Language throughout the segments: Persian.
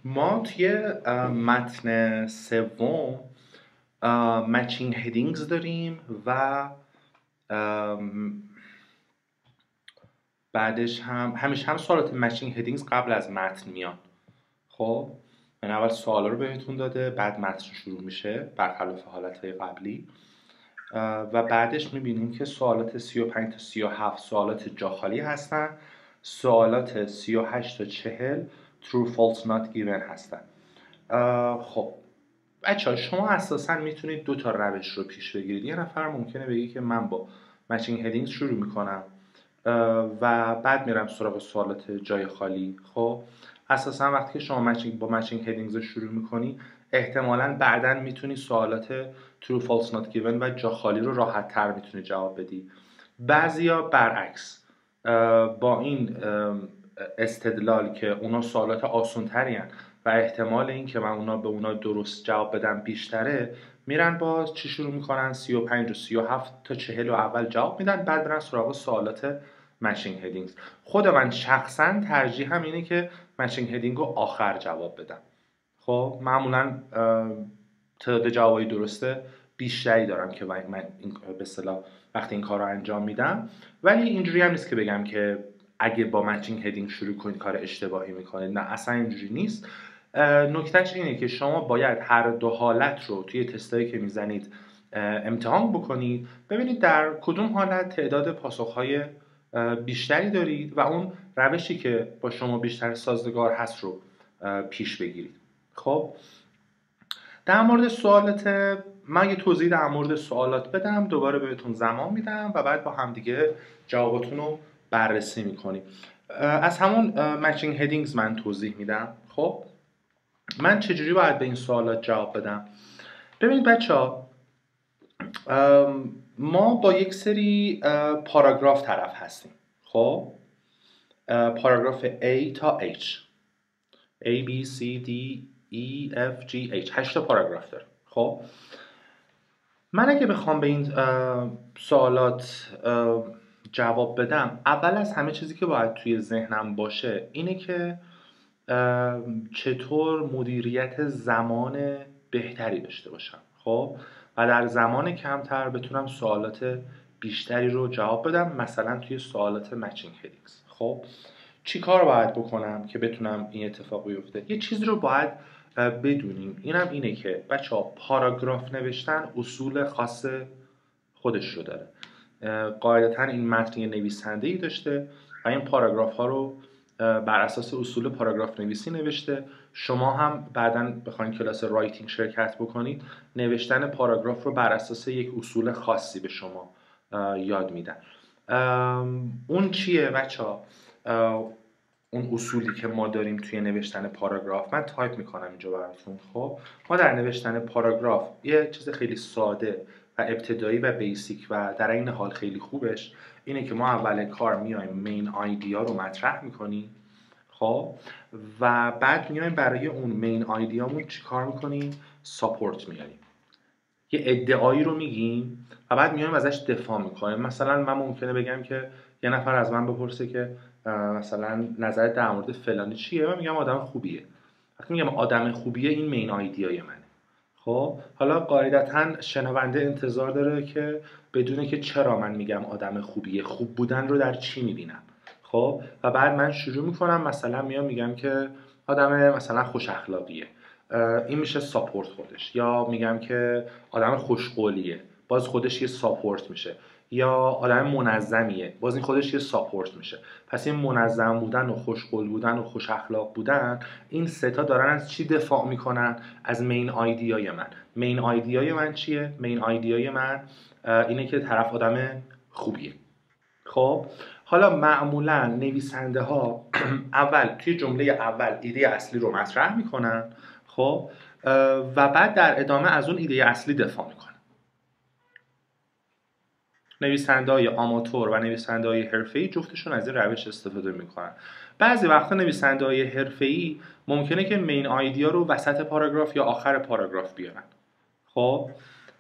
ما توی متن سوم مچینگ هدینگز داریم و بعدش همیشه سوالات مچینگ هدینگز قبل از متن میان. خب من اول سوالا رو بهتون داده، بعد متن شروع میشه برخلاف حالتهای قبلی و بعدش میبینیم که سوالات 35 تا 37 سوالات جاخالی هستن، سوالات 38 تا 40 true false not given هستن. خب بچه ها شما اساسا میتونید دو تا روش رو پیش بگیرید. یه نفر ممکنه بگی که من با مچینگ هدینگز شروع میکنم و بعد میرم سراغ سوالات جای خالی. خب اساسا وقتی که شما با مچینگ هدینگز شروع میکنی احتمالاً بعداً میتونی سوالات true false not given و جا خالی رو راحت تر میتونی جواب بدی. بعضیا برعکس با این استدلال که اونا سوالات آسان تری هن و احتمال این که من به اونا درست جواب بدم بیشتره، میرن با چی شروع میکنن؟ 35 و 37 تا 40 رو اول جواب میدن، بعد برن سراغ سوالات مچینگ هدینگز. خود من شخصا ترجیحم اینه که مچینگ هدینگ رو آخر جواب بدم. خب معمولا تعداد جوابای درسته بیشتری دارم که من به اصطلاح وقتی این کار رو انجام میدم، ولی اینجوری هم نیست که بگم که اگه با مچینگ هدینگ شروع کنید کار اشتباهی میکنید. نه اصلا اینجوری نیست. نکتهش اینه که شما باید هر دو حالت رو توی تستایی که میزنید امتحان بکنید، ببینید در کدوم حالت تعداد پاسخهای بیشتری دارید و اون روشی که با شما بیشتر سازگار هست رو پیش بگیرید. خب در مورد سوالات من یه توضیح در مورد سوالات بدم، دوباره بهتون زمان میدم و بعد با همدیگه جواباتون رو بررسی میکنیم. از همون مچینگ هدینگز من توضیح میدم. خب من چجوری باید به این سوالات جواب بدم؟ ببینید بچه ها، ما با یک سری پاراگراف طرف هستیم. خب پاراگراف A تا H A, B, C, D, E, F, G, H 8 تا پاراگراف داره. خب من اگه بخوام به این سوالات جواب بدم، اول از همه چیزی که باید توی ذهنم باشه اینه که چطور مدیریت زمان بهتری داشته باشم. خب و در زمان کمتر بتونم سوالات بیشتری رو جواب بدم، مثلا توی سوالات مچینگ هدینگز. خب چی کار باید بکنم که بتونم این اتفاق بیفته؟ یه چیزی رو باید بدونیم، اینم اینه که بچه ها پاراگراف نوشتن اصول خاص خودش رو داره. قاعدتا این متن نویسنده‌ای داشته و این پاراگراف ها رو بر اساس اصول پاراگراف نویسی نوشته. شما هم بعداً بخواید کلاس رایتینگ شرکت بکنید، نوشتن پاراگراف رو بر اساس یک اصول خاصی به شما یاد میدن. اون چیه بچه‌ها؟ اون اصولی که ما داریم توی نوشتن پاراگراف، من تایپ میکنم اینجا براتون. خب ما در نوشتن پاراگراف یه چیز خیلی ساده و ابتدایی و بیسیک و در این حال خیلی خوبش اینه که ما اول کار میایم مین آیدیا رو مطرح میکنیم. خب و بعد میایم برای اون مین آیدیامون چی کار میکنیم؟ ساپورت میاریم، یه ادعایی رو میگیم و بعد میایم ازش دفاع میکنیم. مثلا من ممکنه بگم که یه نفر از من بپرسه که مثلا نظرت در مورد فلانی چیه؟ من میگم آدم خوبیه. وقتی میگم آدم خوبیه این مین آیدیای منه. خب حالا قاعدتا شنونده انتظار داره که بدونه که چرا من میگم آدم خوبیه، خوب بودن رو در چی میبینم. خب و بعد من شروع میکنم، مثلا میگم که آدم مثلا خوش اخلاقیه، این میشه ساپورت خودش. یا میگم که آدم خوشقولیه، باز خودش یه ساپورت میشه. یا آدم منظمیه، باز این خودش یه ساپورت میشه. پس این منظم بودن و خوشقول بودن و خوش اخلاق بودن، این سه تا دارن از چی دفاع میکنن؟ از مین آیدیای من. مین آیدیای من چیه؟ مین آیدیای من اینه که طرف آدم خوبیه. خب حالا معمولا نویسنده ها اول توی جمله اول ایده اصلی رو مطرح میکنن. خب و بعد در ادامه از اون ایده اصلی دفاع میکنن. نویسنده‌های آماتور و نویسنده‌های حرفه‌ای جفتشون از این روش استفاده میکنن. بعضی وقتا نویسنده‌های حرفه‌ای ممکنه که مین آیدیا رو وسط پاراگراف یا آخر پاراگراف بیارن. خب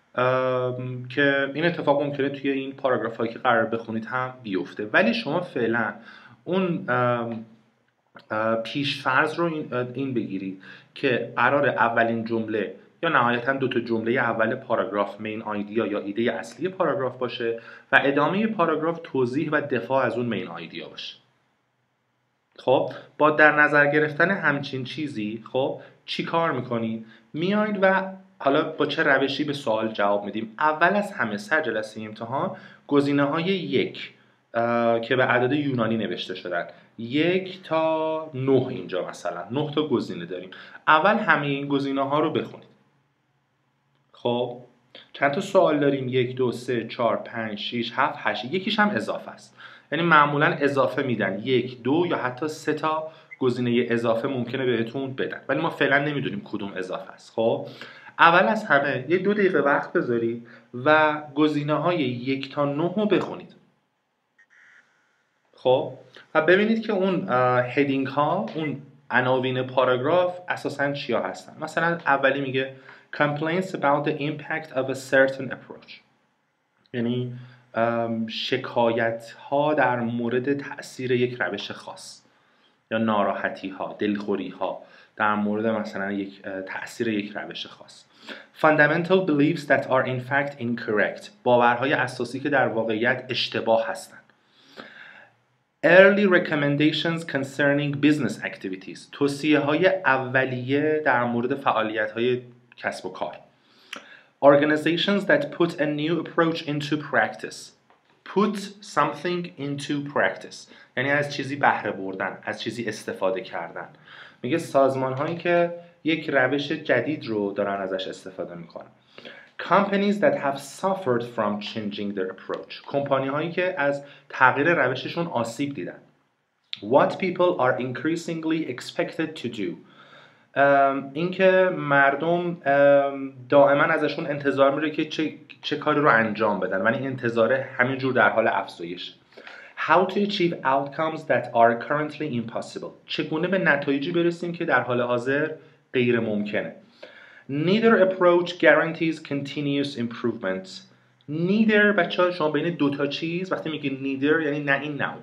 که این اتفاق ممکنه توی این پاراگراف هایی که قرار بخونید هم بیفته، ولی شما فعلا اون پیشفرض رو این بگیرید که قرار اولین جمله یا نهایتا دو تا جمله اول پاراگراف مین آیدیا یا ایده اصلی پاراگراف باشه و ادامه پاراگراف توضیح و دفاع از اون مین آیدیا باشه. خب با در نظر گرفتن همچین چیزی خب چی کار میکنید؟ میایید و حالا با چه روشی به سوال جواب میدیم؟ اول از همه سر جلسه امتحان گزینه های یک که به عدد یونانی نوشته شدن 1 تا 9 اینجا مثلا 9 تا گزینه داریم. اول همه این گزینه ها رو بخونید. خب چند تا سوال داریم؟ 1 2 3 4 5 6 7 8 یکیش هم اضافه است. یعنی معمولا اضافه میدن 1 2 یا حتی 3 تا گزینه اضافه ممکنه بهتون بدن ولی ما فعلا نمیدونیم کدوم اضافه است. خب اول از همه یه 2 دقیقه وقت بذارید و گزینه های 1 تا 9 رو بخونید. خب و ببینید که اون هدینگ ها اون عناوین پاراگراف اساساً چیا هستن. مثلا اولی میگه complaints about the impact of a certain approach، یعنی شکایت ها در مورد تأثیر یک روش خاص یا ناراحتی ها، دلخوری ها در مورد مثلا یک تأثیر یک روش خاص. fundamental beliefs that are in fact incorrect، باورهای اساسی که در واقعیت اشتباه هستند. early recommendations concerning business activities، توصیه های اولیه در مورد فعالیت های کسب و کار. organizations that put a new approach into practice، put something into practice یعنی از چیزی بهره بردن، از چیزی استفاده کردن. میگه سازمان هایی که یک روش جدید رو دارن ازش استفاده میکنن. companies that have suffered from changing their approach، کمپانی هایی که از تغییر روششون آسیب دیدن. what people are increasingly expected to do، اینکه مردم دائما ازشون انتظار میره که چه کاری رو انجام بدن ولی انتظار همینجور در حال افزایش. how to achieve outcomes that are currently impossible، چگونه به نتایجی برسیم که در حال حاضر غیر ممکنه. neither approach guarantees continuous improvement. neither بچه‌ها شما بین دو تا چیز وقتی میگه neither یعنی نه این نه اون.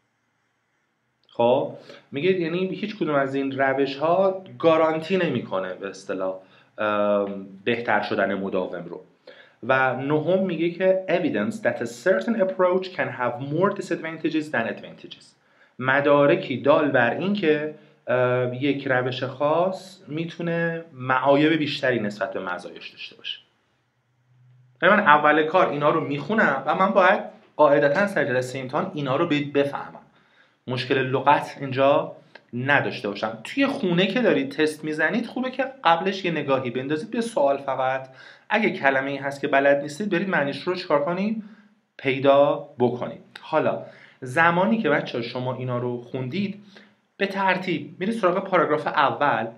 خب میگه یعنی هیچ کدوم از این روش ها گارانتی نمیکنه به اصطلاح بهتر شدن مداوم رو. و نهم میگه که evidence that a certain approach can have more disadvantages than advantages، مدارکی دال بر این که یک روش خاص میتونه معایب بیشتری نسبت به مزایاش داشته باشه. من اول کار اینا رو میخونم و من باید قاعدتا سر جلسه امتحان اینا رو بفهمم، مشکل لغت اینجا نداشته باشم. توی خونه که دارید تست میزنید خوبه که قبلش یه نگاهی بندازید به سوال، فقط اگه کلمه ای هست که بلد نیستید برید معنیش رو چیکار کنید؟ پیدا بکنید. حالا زمانی که بچه‌ها شما اینا رو خوندید به ترتیب میرید سراغ پاراگراف اول.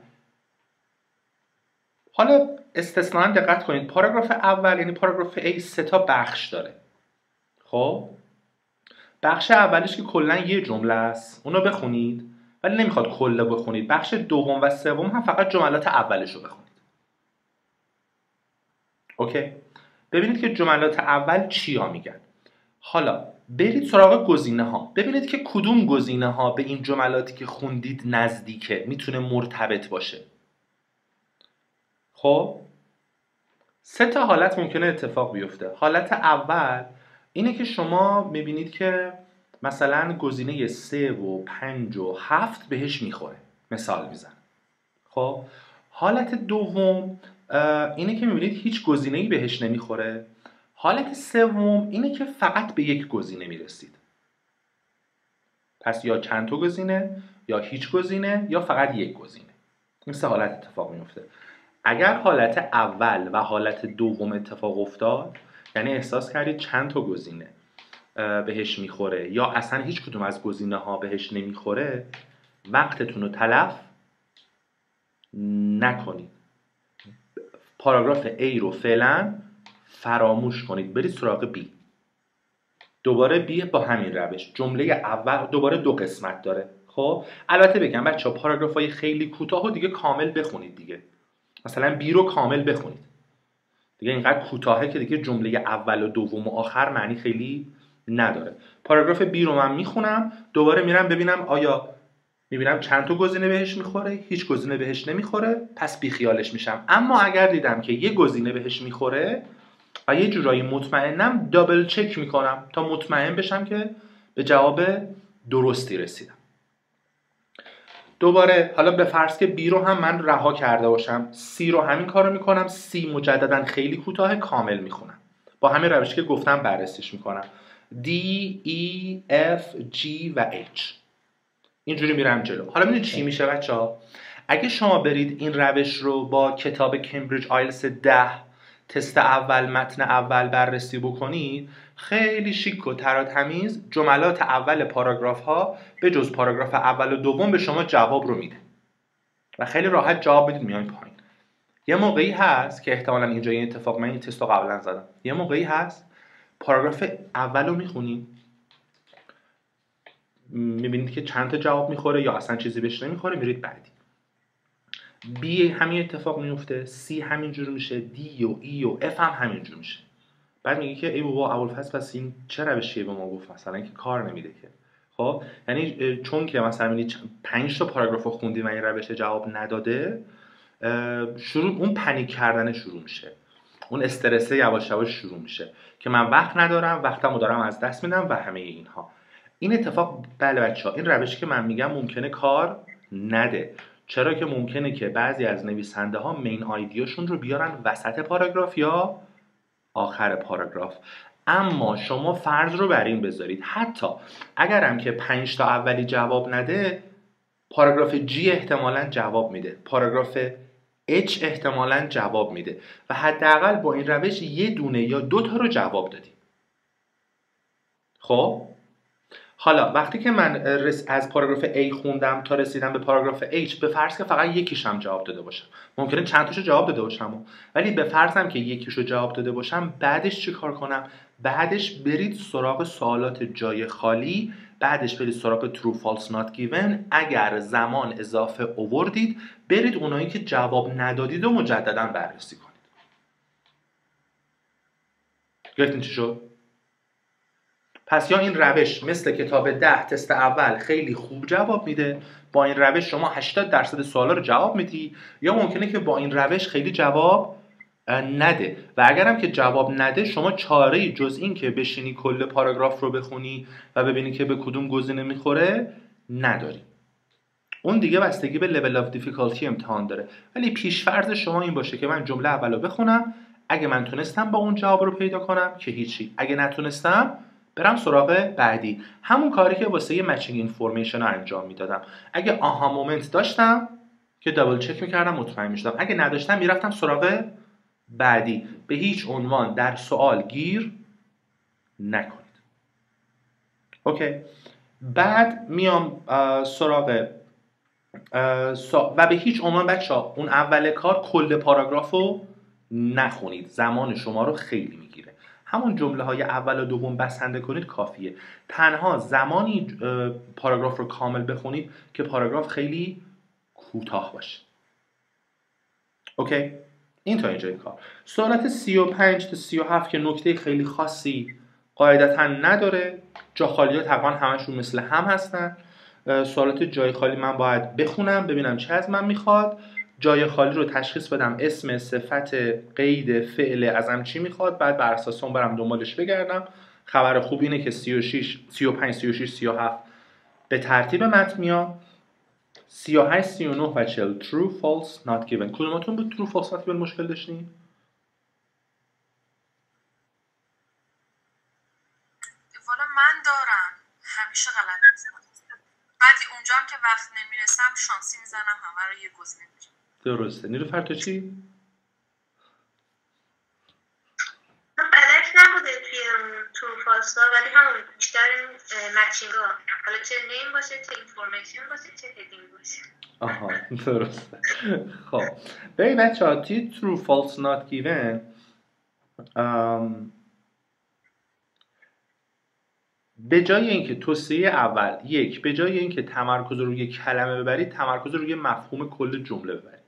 حالا استثناً دقت کنید پاراگراف اول یعنی پاراگراف A 3 تا بخش داره. خب بخش اولش که کلا یه جمله است اونو بخونید ولی نمیخواد کلا بخونید. بخش دوم و سوم هم فقط جملات اولش رو بخونید. اوکی؟ ببینید که جملات اول چیا میگن. حالا برید سراغ گزینه ها، ببینید که کدوم گزینه ها به این جملاتی که خوندید نزدیکه، میتونه مرتبط باشه. خب 3 تا حالت ممکنه اتفاق بیفته. حالت اول اینه که شما میبینید که مثلا گزینه 3 و 5 و 7 بهش میخوره، مثال میزن. خب حالت دوم اینه که میبینید هیچ گزینه‌ای بهش نمیخوره. حالت سوم اینه که فقط به یک گزینه میرسید. پس یا چند تا گزینه یا هیچ گزینه یا فقط یک گزینه. این 3 حالت اتفاق میفته. اگر حالت اول و حالت دوم اتفاق افتاد یعنی احساس کردید چند تا گزینه بهش میخوره یا اصلا هیچ کدوم از گزینه ها بهش نمیخوره، وقتتون رو تلف نکنید. پاراگراف A رو فعلا فراموش کنید، برید سراغ B. دوباره B با همین روش. جمله اول دوباره 2 قسمت داره. خب البته بگم بچه‌ها پاراگراف‌های خیلی کوتاه و دیگه کامل بخونید دیگه. مثلا B رو کامل بخونید. دیگه اینقدر کوتاهه که دیگه جمله اول و دوم و آخر معنی خیلی نداره. پاراگراف B رو من میخونم، دوباره میرم ببینم آیا میبینم چند تا گزینه بهش میخوره، هیچ گزینه بهش نمیخوره، پس بیخیالش میشم. اما اگر دیدم که یه گزینه بهش میخوره و یه جورایی مطمئنم، دابل چک میکنم تا مطمئن بشم که به جواب درستی رسیدم. دوباره حالا به فرض که B رو هم من رها کرده باشم، C رو همین کارو میکنم، C مجددا خیلی کوتاه کامل میخونم، با همین روشی که گفتم بررسیش میکنم. D, E, F, G و H اینجوری میرم جلو. حالا ببینید چی میشه بچه‌ها. اگه شما برید این روش رو با کتاب کمبریج آیلتس 10 تست اول متن اول بررسی بکنید، خیلی شیک و تراتمیز جملات اول پاراگراف ها به جز پاراگراف اول و دوم به شما جواب رو میده و خیلی راحت جواب میدید میاین پایین. یه موقعی هست که احتمالاً اینجا این اتفاق، من این تست رو قبلا زدم، یه موقعی هست پاراگراف اول رو میخونید میبینید که چند تا جواب میخوره یا اصلا چیزی بهش نمیخوره، میرید بعدی. B همین اتفاق میفته، C همینجور میشه، D و E و F هم همینجور میشه. بعد میگه که ای بابا ابوالفضل پس این چه روشیه به ما گفت مثلا که کار نمیده که. خب یعنی چون که مثلا میبینی 5 تا پاراگراف رو خوندی و این روش جواب نداده، شروع اون پنیک کردن شروع میشه، اون استرسه یواش یواش شروع میشه که من وقت ندارم، وقتمو دارم از دست میدم و همه اینها. این اتفاق بله بچه‌ها، این روشی که من میگم ممکنه کار نده. چرا که ممکنه که بعضی از نویسنده ها مین آیدیاشون رو بیارن وسط پاراگراف یا آخر پاراگراف. اما شما فرض رو بر این بذارید حتی اگرم که 5 تا اولی جواب نده، پاراگراف G احتمالاً جواب میده، پاراگراف H احتمالاً جواب میده و حداقل با این روش یه دونه یا 2 تا رو جواب دادیم. خب حالا وقتی که من از پاراگراف A خوندم تا رسیدم به پاراگراف H، به فرض که فقط یکیشم جواب داده باشم، ممکنه چند تاشو جواب داده باشم، ولی به فرضم که یکیشو جواب داده باشم، بعدش چی کار کنم؟ بعدش برید سراغ سوالات جای خالی، بعدش برید سراغ true false not given. اگر زمان اضافه آوردید برید اونایی که جواب ندادید و مجددا بررسی کنید. گرفتین چی شد؟ پس یا این روش مثل کتاب 10 تست اول خیلی خوب جواب میده، با این روش شما 80% سوالا رو جواب میدی، یا ممکنه که با این روش خیلی جواب نده و اگرم که جواب نده شما چاره‌ای جز این که بشینی کل پاراگراف رو بخونی و ببینی که به کدوم گزینه میخوره نداری. اون دیگه بستگی به level of difficulty امتحان داره، ولی پیش‌فرض شما این باشه که من جمله اول رو بخونم، اگه من تونستم با اون جواب رو پیدا کنم که هیچی، اگه نتونستم برم سراغ بعدی. همون کاری که واسه یه مچینگ اینفورمیشن رو انجام میدادم. اگه آها مومنت داشتم که دابل چک میکردم مطمئن میشدم، اگه نداشتم میرفتم سراغ بعدی. به هیچ عنوان در سوال گیر نکنید. اوکی. بعد میام سراغ و به هیچ عنوان بچه‌ها اون اول کار کل پاراگراف رو نخونید، زمان شما رو خیلی میگیره. همون جمله های اول و دوم بسنده کنید کافیه. تنها زمانی پاراگراف رو کامل بخونید که پاراگراف خیلی کوتاه باشه. اوکی؟ این تا اینجای کار. سوالات 35 تا 37 که نکته خیلی خاصی قاعدتا نداره، جا خالی‌ها تقریبا همشون مثل هم هستن. سوالات جای خالی من باید بخونم ببینم چه از من میخواد، جای خالی رو تشخیص بدم، اسم، صفت، قید، فعل ازم چی میخواد، بعد بر اساس اون برم دنبالش بگردم. خبر خوب اینه که 36 35 36 37 به ترتیب متن میاد. 38 39 و 40 true false not given. کدوماتون بود true false not given مشکل داشتین؟ والا من دارم همیشه غلط میزنم، بعدی اونجا هم که وقت نمیرسم شانسی میزنم همه رو یه گزینه میرم. درسته. نیلوفر تو چی؟ بلک نبوده توی true false ها، ولی همون بیشتر مچینگ ها، حالا چه نیم باشه چه اینفورمیشن باشه چه هدینگ باشه. آها درسته. خب ببین بچه‌ها توی true false not given به جای اینکه توصیه اول به جای اینکه تمرکز روی کلمه ببرید، تمرکز روی مفهوم کل جمله ببرید.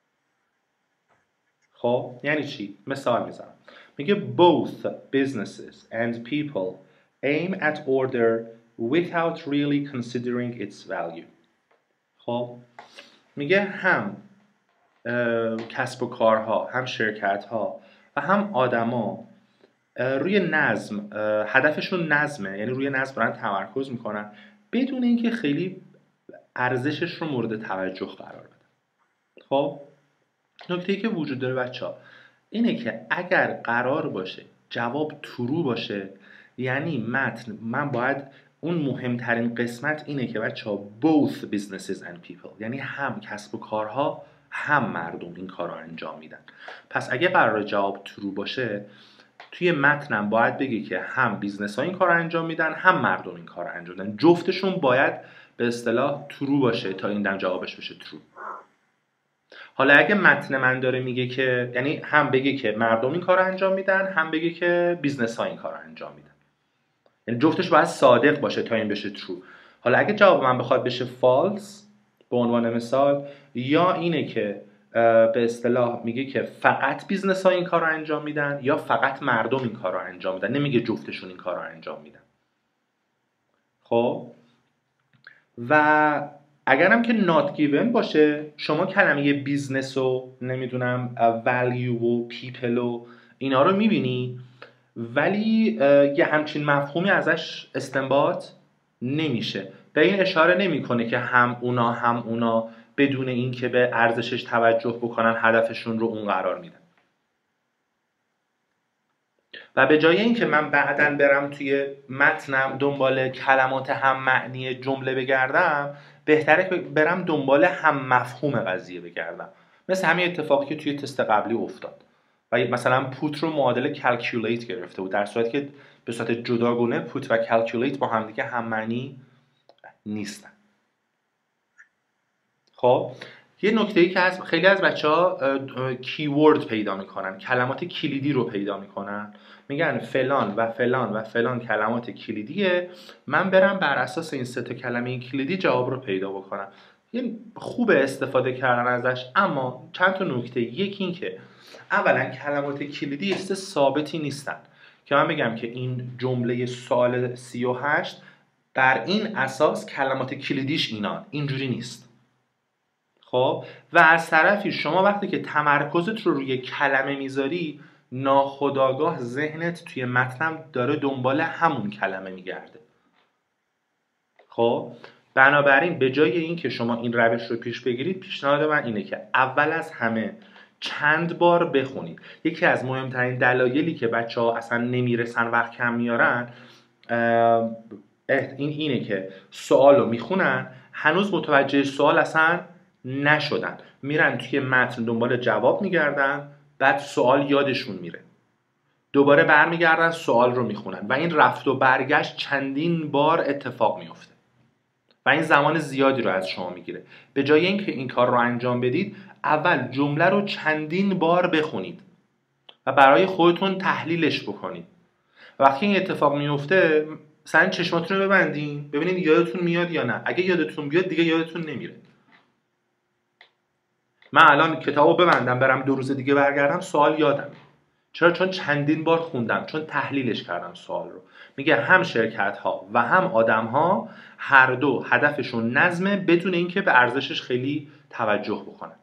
خب یعنی چی؟ مثال میزنم. میگه both businesses and people aim at order without really considering its value. خب میگه هم کسب و کارها، هم شرکت ها و هم آدما روی نظم، هدفشون نظمه، یعنی روی نظم دارن تمرکز میکنن بدون اینکه خیلی ارزشش رو مورد توجه قرار بدن. خب نکته‌ای که وجود داره بچه‌ها اینه که اگر قرار باشه جواب ترو باشه، یعنی متن من باید اون مهمترین قسمت اینه که بچه‌ها both businesses and people، یعنی هم کسب و کارها هم مردم این کار رو انجام میدن. پس اگه قرار جواب ترو باشه توی متنم باید بگی که هم بیزنس ها این کار رو انجام میدن هم مردم این کار رو انجام میدن، جفتشون باید به اصطلاح ترو باشه تا این دم جوابش بشه ترو. حالا اگه متن من داره میگه که یعنی هم بگه که مردم این کار رو انجام میدن هم بگه که بیزنس ها این کار رو انجام میدن، یعنی جفتش باید صادق باشه تا این بشه ترو. حالا اگه جواب من بخواد بشه فالس به عنوان مثال، یا اینه که به اصطلاح میگه که فقط بیزنس ها این کار رو انجام میدن یا فقط مردم این کار رو انجام میدن، نمیگه جفتشون این کار رو انجام میدن. خب و اگرم که not given باشه شما کلمه بیزنس و نمیدونم value و people و اینا رو میبینی ولی یه همچین مفهومی ازش استنباط نمیشه. به این اشاره نمیکنه که هم اونا بدون اینکه به ارزشش توجه بکنن هدفشون رو اون قرار میدن. و به جای اینکه من بعداً برم توی متنم دنبال کلمات هم معنی جمله بگردم، بهتره که برم دنبال هم مفهوم قضیه بگردم، مثل همین اتفاقی که توی تست قبلی افتاد و مثلا پوت رو معادل calculate گرفته بود، در صورتی که به صورت جداگانه پوت و calculate با هم دیگه هم معنی نیستن. خب یه نکته‌ای که هست، خیلی از بچه‌ها کیورد پیدا میکنن، کلمات کلیدی رو پیدا میکنن، میگن فلان و فلان و فلان کلمات کلیدیه، من برم بر اساس این سه تا کلمه کلیدی جواب رو پیدا بکنم. یه خوبه استفاده کردن ازش، اما چند تا نکته. یکی این که اولا کلمات کلیدی ثابتی نیستن که من بگم که این جمله سوال 38 بر این اساس کلمات کلیدیش اینان، اینجوری نیست. خب و از طرفی شما وقتی که تمرکزت رو روی کلمه میذاری ناخودآگاه ذهنت توی متنم داره دنبال همون کلمه میگرده. خب بنابراین به جای این که شما این روش رو پیش بگیرید، پیشنهاد من اینه که اول از همه چند بار بخونید. یکی از مهمترین دلایلی که بچه‌ها اصلا نمیرسن وقت کم میارن اینه که سوال رو میخونن هنوز متوجه سوال اصلا نشدن، میرن توی متن دنبال جواب میگردن، بعد سوال یادشون میره، دوباره برمیگردن سوال رو میخونن و این رفت و برگشت چندین بار اتفاق میفته و این زمان زیادی رو از شما میگیره. به جای اینکه این کار رو انجام بدید اول جمله رو چندین بار بخونید و برای خودتون تحلیلش بکنید. وقتی این اتفاق میفته مثلا چشماتون رو ببندین ببینید یادتون میاد یا نه. اگه یادتون بیاد دیگه یادتون نمیره. من الان کتابو ببندم برم 2 روز دیگه برگردم سوال یادم. چرا؟ چون چندین بار خوندم، چون تحلیلش کردم سوال رو. میگه هم شرکت ها و هم آدم ها هر دو هدفشون نظمه بدون اینکه به ارزشش خیلی توجه بکنن.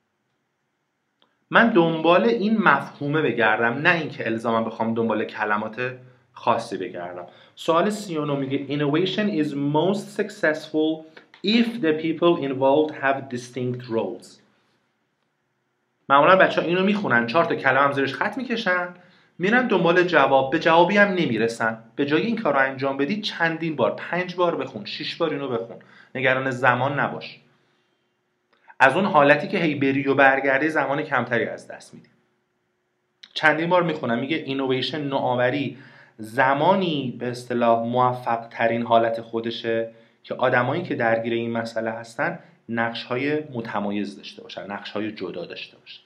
من دنبال این مفهومه بگردم، نه اینکه الزاما بخوام دنبال کلمات خاصی بگردم. سوال 39 میگه innovation is most successful if the people involved have distinct roles. معمولا بچه‌ها اینو میخونن 4 تا کلمه هم زیرش خط میکشن میرن دنبال جواب، به جوابی هم نمیرسن. به جای این کار رو انجام بدی چندین بار، 5 بار بخون، 6 بار اینو بخون، نگران زمان نباش. از اون حالتی که هی بری و برگردی زمان کمتری از دست میدی. چندین بار میخونم. میگه اینویشن، نوآوری، زمانی به اصطلاح موفق ترین حالت خودشه که آدمایی که درگیر این مسئله هستن نقش‌های متمایز داشته باشن، نقش‌های جدا داشته باشن.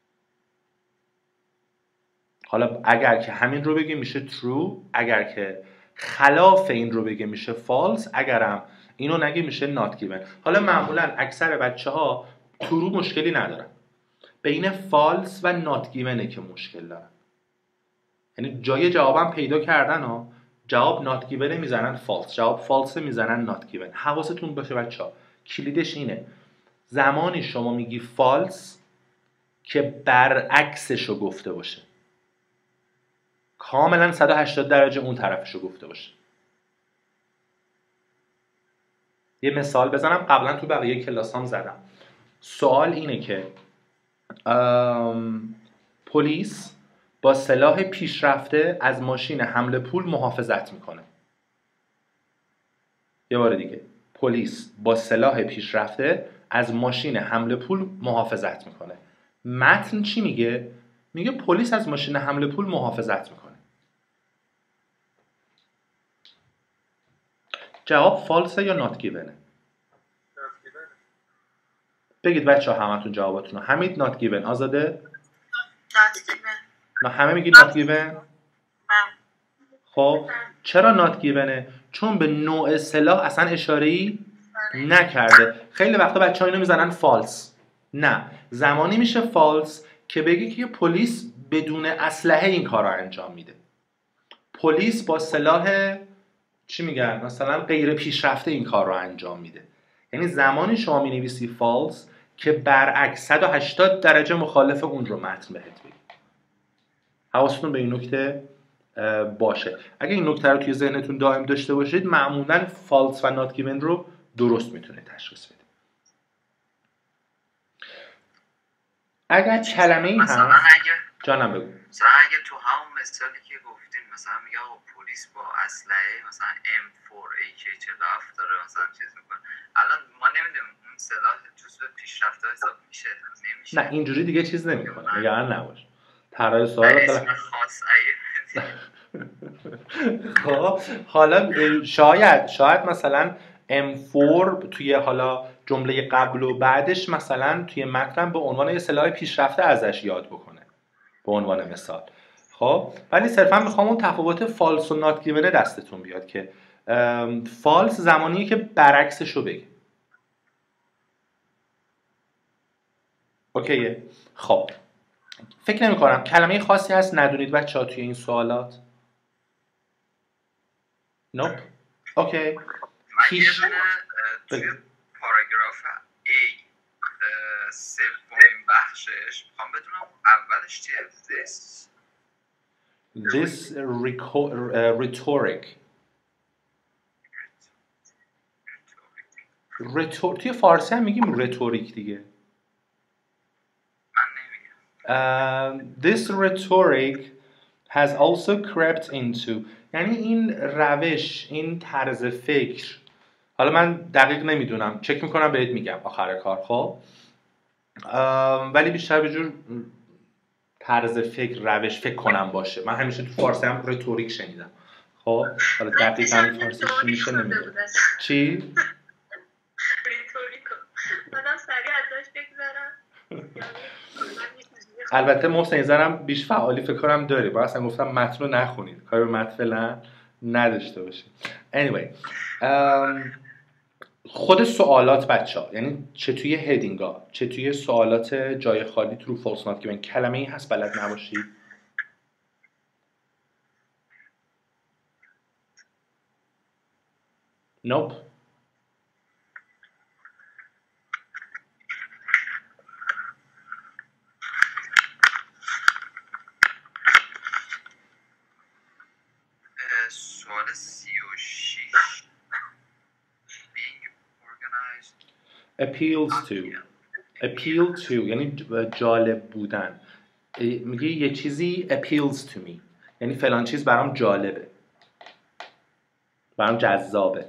حالا اگر که همین رو بگه میشه true، اگر که خلاف این رو بگه میشه false، اگرم اینو نگه میشه not given. حالا معمولا اکثر بچه‌ها true مشکلی ندارن، بین false و not given که مشکل دارن. یعنی جای جوابم پیدا کردن جواب not given میزنن false، جواب false میزنن not given. حواستون باشه بچه‌ها کلیدش اینه زمانی شما میگی فالس که برعکسشو گفته باشه، کاملا 180 درجه اون طرفشو گفته باشه. یه مثال بزنم، قبلا تو بقیه کلاسام زدم. سوال اینه که پلیس با سلاح پیشرفته از ماشین حمل پول محافظت میکنه. یه بار دیگه، پلیس با سلاح پیشرفته از ماشین حمل پول محافظت میکنه. متن چی میگه؟ میگه پلیس از ماشین حمل پول محافظت میکنه. جواب فالسه یا نات گیونه؟ بگید بچه ها همتون جواباتونو. حمید نات گیون، آزاده؟ نات گیون. نه همه میگی نات گیون؟ خب چرا نات گیونه؟ چون به نوع سلاح اصلا اشاره‌ای نکرده. خیلی وقتا بچه‌ها اینو میزنن فالس. نه، زمانی میشه فالس که بگی که پلیس بدون اسلحه این کار رو انجام میده. پلیس با سلاح چی میگن؟ مثلا غیر پیشرفته این کار رو انجام میده. یعنی زمانی شما مینویسی فالس که برعکس 180 درجه مخالف اون رو متن بهت بگه. حواستون به این نکته باشه. اگه این نکته رو توی ذهنتون دائم داشته باشید معمولاً فالس و نات گیون رو درست میتونه تشخیص بده. اگر کلمه ای مثلا هست اگه جانم بگو. مثلا اگه تو همون مثالی که گفتین مثلا میگه آقا پلیس با اسلحه مثلا M4 AK47 داره مثلا چیز میکنه، الان ما نمیدونیم اون سلاح جزو پیشرفته حساب میشه نمیشه؟ نه اینجوری دیگه چیز نمیکنه، نگران نباش. طرح سوال اسم خاص خب حالا شاید مثلا M4 توی حالا جمله قبل و بعدش مثلا توی متن به عنوان یه سلاح پیشرفته ازش یاد بکنه به عنوان مثال. خب ولی صرفا میخوام اون تفاوت فالس و نات گیونه دستتون بیاد که فالس زمانیه که برعکسش رو بگه. اوکیه. خب فکر نمی کنم کلمه خاصی هست ندونید بچه‌ها توی این سوالات. نوپ. اوکی. من یه دونه توی پاراگراف A سومین بخشش میخوام بدونم اولش چیه؟ This rhetoric. توی فارسی هم میگیم رتوریک دیگه. This rhetoric has also crept into، یعنی این روش، این طرز فکر، حالا من دقیق نمیدونم، چک میکنم بهت میگم آخر کار. خب ولی بیشتر به جور طرز فکر، روش فکر کنم باشه. من همیشه تو فارسی هم رتوریک شنیدم. خب حالا دقیقاً فارسی چی میشه نمیدونم. چی؟ ریتوریکو آدم سریع ازش بگذارم. البته محسن زرم بیش فعالی فکر کنم داری. با اصلا گفتم متن رو نخونید، کاری به متن فعلا نداشته باشید. anyway خود سوالات بچه‌ها، یعنی چه توی هدینگا چه توی سوالات جای خالی ترو فالس نات گیون کلمه ای هست بلد نباشید؟ نوپ. سوال 36 being organized appeal to یعنی جالب بودن. میگه یه چیزی appeals to me یعنی فلان چیز برام جالبه، برام جذابه.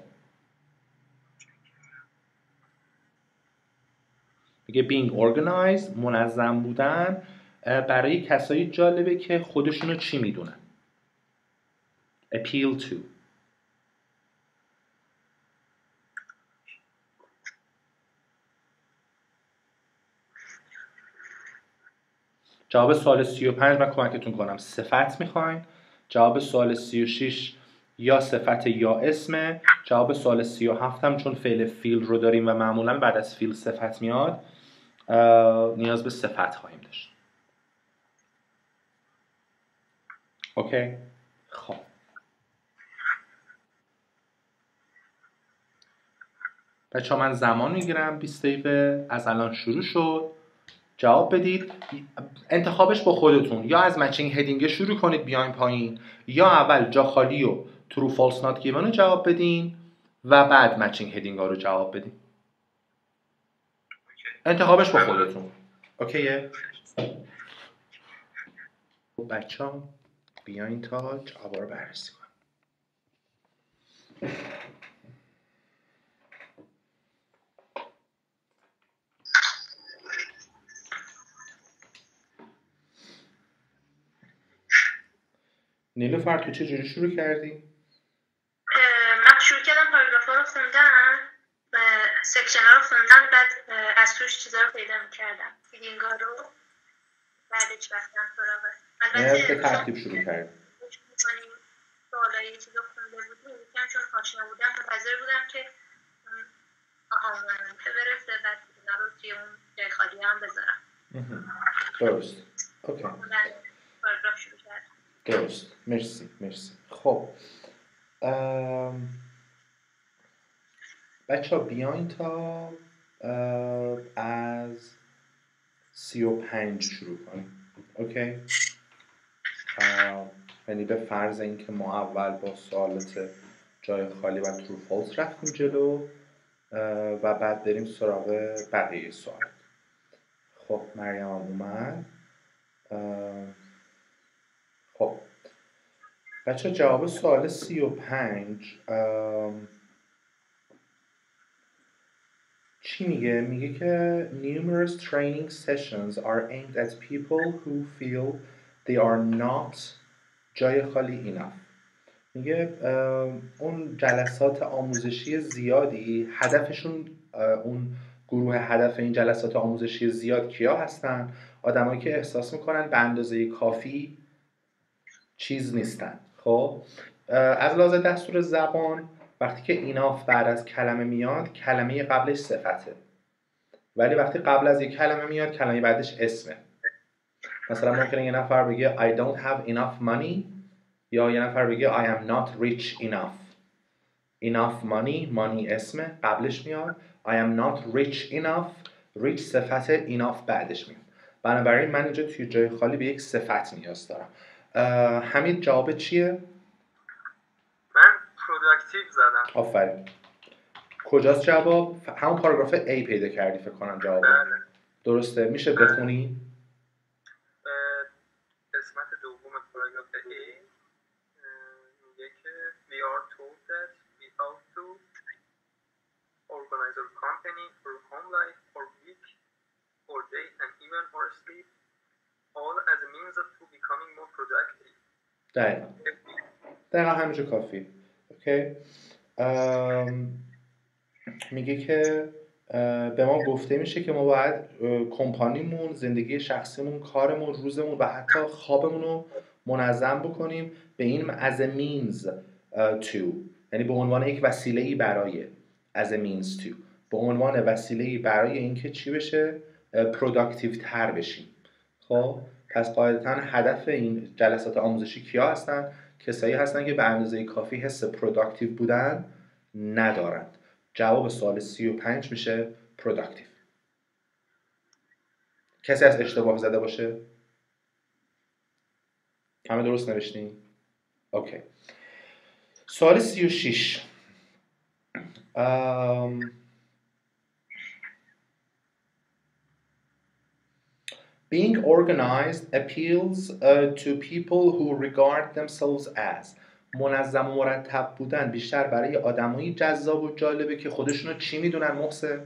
میگه being organized منظم بودن برای کسایی جالبه که خودشونو چی میدونن. appeal to. جواب سوال 35 من کمکتون کنم، صفت میخواین. جواب سوال 36 یا صفت یا اسمه. جواب سوال 37 هم چون فعل فیل رو داریم و معمولا بعد از فیل صفت میاد نیاز به صفت خواهیم داشت. اوکی. خب بچه ها من زمان میگیرم 20 دقیقه از الان شروع شد. جواب بدید. انتخابش با خودتون، یا از مچینگ هدینگ شروع کنید بیاین پایین، یا اول جا خالی و true false not given رو جواب بدین و بعد مچینگ هدینگ ها رو جواب بدین. انتخابش با خودتون. اوکیه؟ بچه ها بیاین تا جواب رو بررسی کنیم. نیلوفر تو چجوری شروع کردی؟ من شروع کردم پاراگراف ها رو خوندم، سکشن ها رو خوندم، بعد از توش چیزا رو پیدا میکردم، فیلینگ ها رو، بعدش رفتم سراغ. به ترتیب شروع کردی. سوالایی چیز رو خونده بودیم یکم چون آشنا بودم منتظر بودم که که برسه بعد اینا رو توی اون جای خالی هم بذارم. درست. اوکی. پاراگراف شروع کردم. درست. مرسی. خب بچه ها بیاین تا از 35 شروع کنیم. اوکی؟ یعنی به فرض اینکه ما اول با سوالات جای خالی و true false رفتیم جلو و بعد بریم سراغ بقیه سوال. خب مریم هم اومد. خب بچه جواب سوال 35 چی میگه؟ میگه که numerous training sessions are aimed at people who feel they are not جای خالی enough. میگه اون جلسات آموزشی زیادی هدفشون، اون گروه هدف این جلسات آموزشی زیاد کیا هستن؟ آدمایی که احساس میکنن به اندازه کافی چیز نیستن. خب از لحاظ دستور زبان وقتی که ایناف بعد از کلمه میاد کلمه قبلش صفته، ولی وقتی قبل از یک کلمه میاد کلمه بعدش اسمه. مثلا ممکنه یه نفر بگه I don't have enough money، یا یه نفر بگه I am not rich enough. enough money اسمه قبلش میاد، I am not rich enough، rich صفت، enough بعدش میاد. بنابراین من اینجا توی جای خالی به یک صفت نیاز دارم. حمید جواب چیه؟ من پروداکتیو زدم. آفرین. کجاست جواب؟ همون پاراگراف A پیدا کردی فکر کنم جواب. بله. درسته؟ میشه بخونی؟ قسمت دوم پاراگراف A میگه که we are told that we ought to organize our company for home life or week or day and even or sleep all as a means of becoming more productive. دقیقا همینجا کافی. اوکی. میگه که به ما گفته میشه که ما باید کمپانیمون، زندگی شخصیمون، کارمون، روزمون و حتی خوابمون رو منظم بکنیم به این as a means to، یعنی به عنوان یک وسیله‌ای برای as a means to، به عنوان وسیله‌ای برای اینکه چی بشه؟ پروداکتیو تر بشیم. خب پس قاعدتاً هدف این جلسات آموزشی کیا هستن؟ کسایی هستن که به اندازه کافی حس پروداکتیو بودن ندارند. جواب سوال 35 میشه productive. کسی از اشتباه زده باشه؟ همه درست نوشتین؟ اوکی. سوال 36 Being organized appeals to people who regard themselves as. منظم و مرتب بودن بیشتر برای آدمایی جذاب و جالبه که خودشونو چی میدونن محسن؟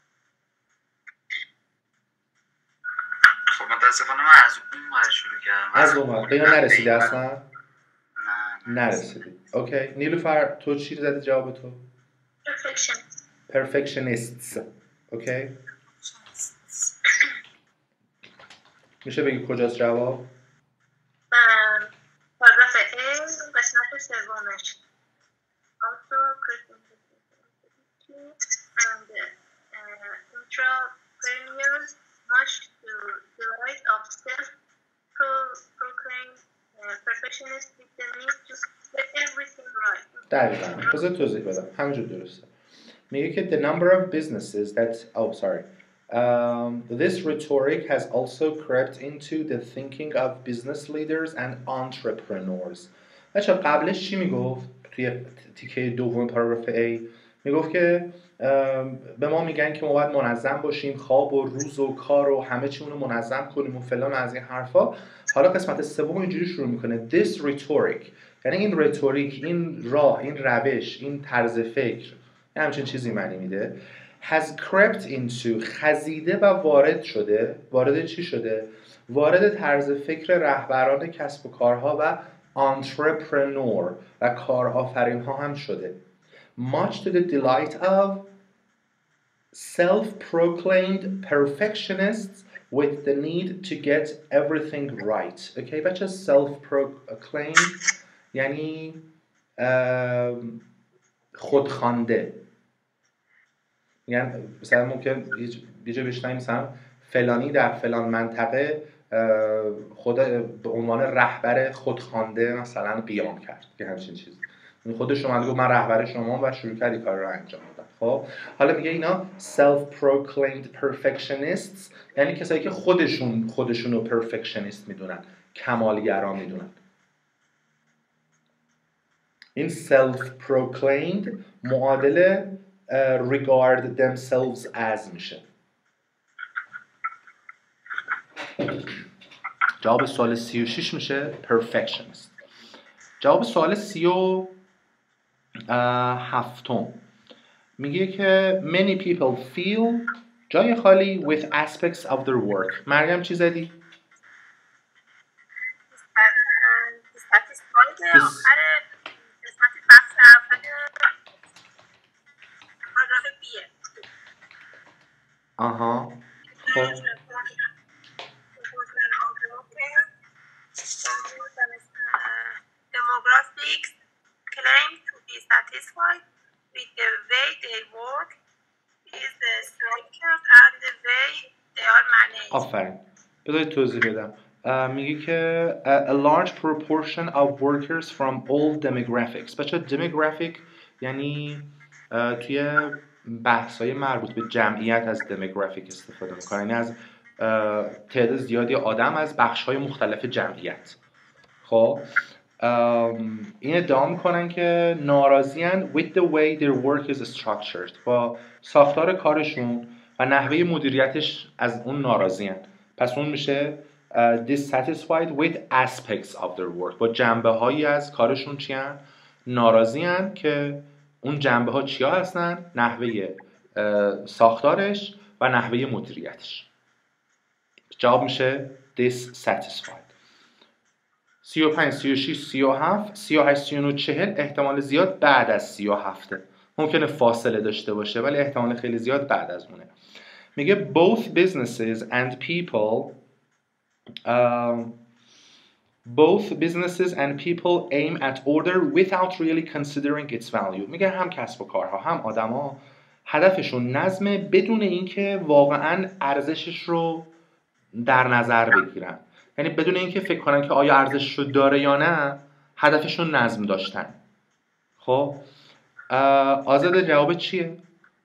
خب متاسفانه من از اون ور شروع کردم. از اون ور. یا نرسیدی اصلا؟ نه نرسیدی. اوکی. نیلوفر تو چی زدی جواب تو؟ Perfectionists. اوکی. میشه بگی کجاست جواب؟ پاراگراف A قسمت سومش. Also and intrapreneurs much to the right of self-proclaimed perfectionists with the need to get everything right. دقیقاً. بذار توضیح بدم. همینجور درسته. میگه که the number of businesses that this rhetoric has also crept into the thinking of business leaders and entrepreneurs. بچه قبلش چی میگفت توی تیکه دوم پاراگراف A؟ میگفت که به ما میگن که ما باید منظم باشیم، خواب و روز و کار و همه چیمون رو منظم کنیم و فلان از این حرفا. حالا قسمت سوم اینجوری شروع میکنه this rhetoric، یعنی این رتوریک، این راه، این روش، این طرز فکر، همچین چیزی معنی میده. has crept into، خزیده و وارد شده. وارد چی شده؟ وارد طرز فکر رهبران کسب و کارها و entrepreneur و کارآفرین ها هم شده. much to the delight of self-proclaimed perfectionists with the need to get everything right. Okay, بچه self-proclaimed یعنی خودخوانده. یعنی مثلا ممکن یه جا بشنویم مثلا فلانی در فلان منطقه خود به عنوان رهبر خودخوانده مثلا قیام کرد، که همچین چیزی. خودش اومد گفت من رهبر شما و شروع کردی کار رو انجام دادن. خب حالا میگه اینا self proclaimed perfectionists، یعنی کسایی که خودشون رو perfectionist میدونن، کمالگرا میدونن. این self proclaimed معادل regard themselves as میشه. جواب سوال 36 میشه perfectionist. جواب سوال 37 میگه که many people feel، جای خالی with aspects of their work. مریم چی زدی؟ آها خب demographics claim to be satisfied with the way they work is the structured and the way they are managed. آفرین. بذارید توضیح بدم. میگه که a large proportion of workers from all demographics. بچه demographic یعنی توی بحث‌های مربوط به جمعیت از demographic استفاده میکنه، یعنی از تعداد زیادی آدم از بخش‌های مختلف جمعیت. خب این ادعا میکنن که ناراضیان with the way their work is structured، با ساختار کارشون و نحوه مدیریتش از اون ناراضیان. پس اون میشه dissatisfied with aspects of their work، با جنبه هایی از کارشون چیان؟ ناراضیان که اون جنبه ها چیا هستن؟ نحوه ساختارش و نحوه مدیریتش. جواب میشه dissatisfied. 35 36 37 38 39 40 احتمال زیاد بعد از 37 ممکنه فاصله داشته باشه ولی احتمال خیلی زیاد بعد از اونه. میگه both businesses and people aim at order without really considering its value. میگه هم کسب و کارها هم آدما هدفشون نظمه بدون اینکه واقعا ارزشش رو در نظر بگیرن، یعنی بدون اینکه فکر کنن که آیا ارزش رو داره یا نه، هدفشون نظم داشتن. خب آزاده جواب چیه؟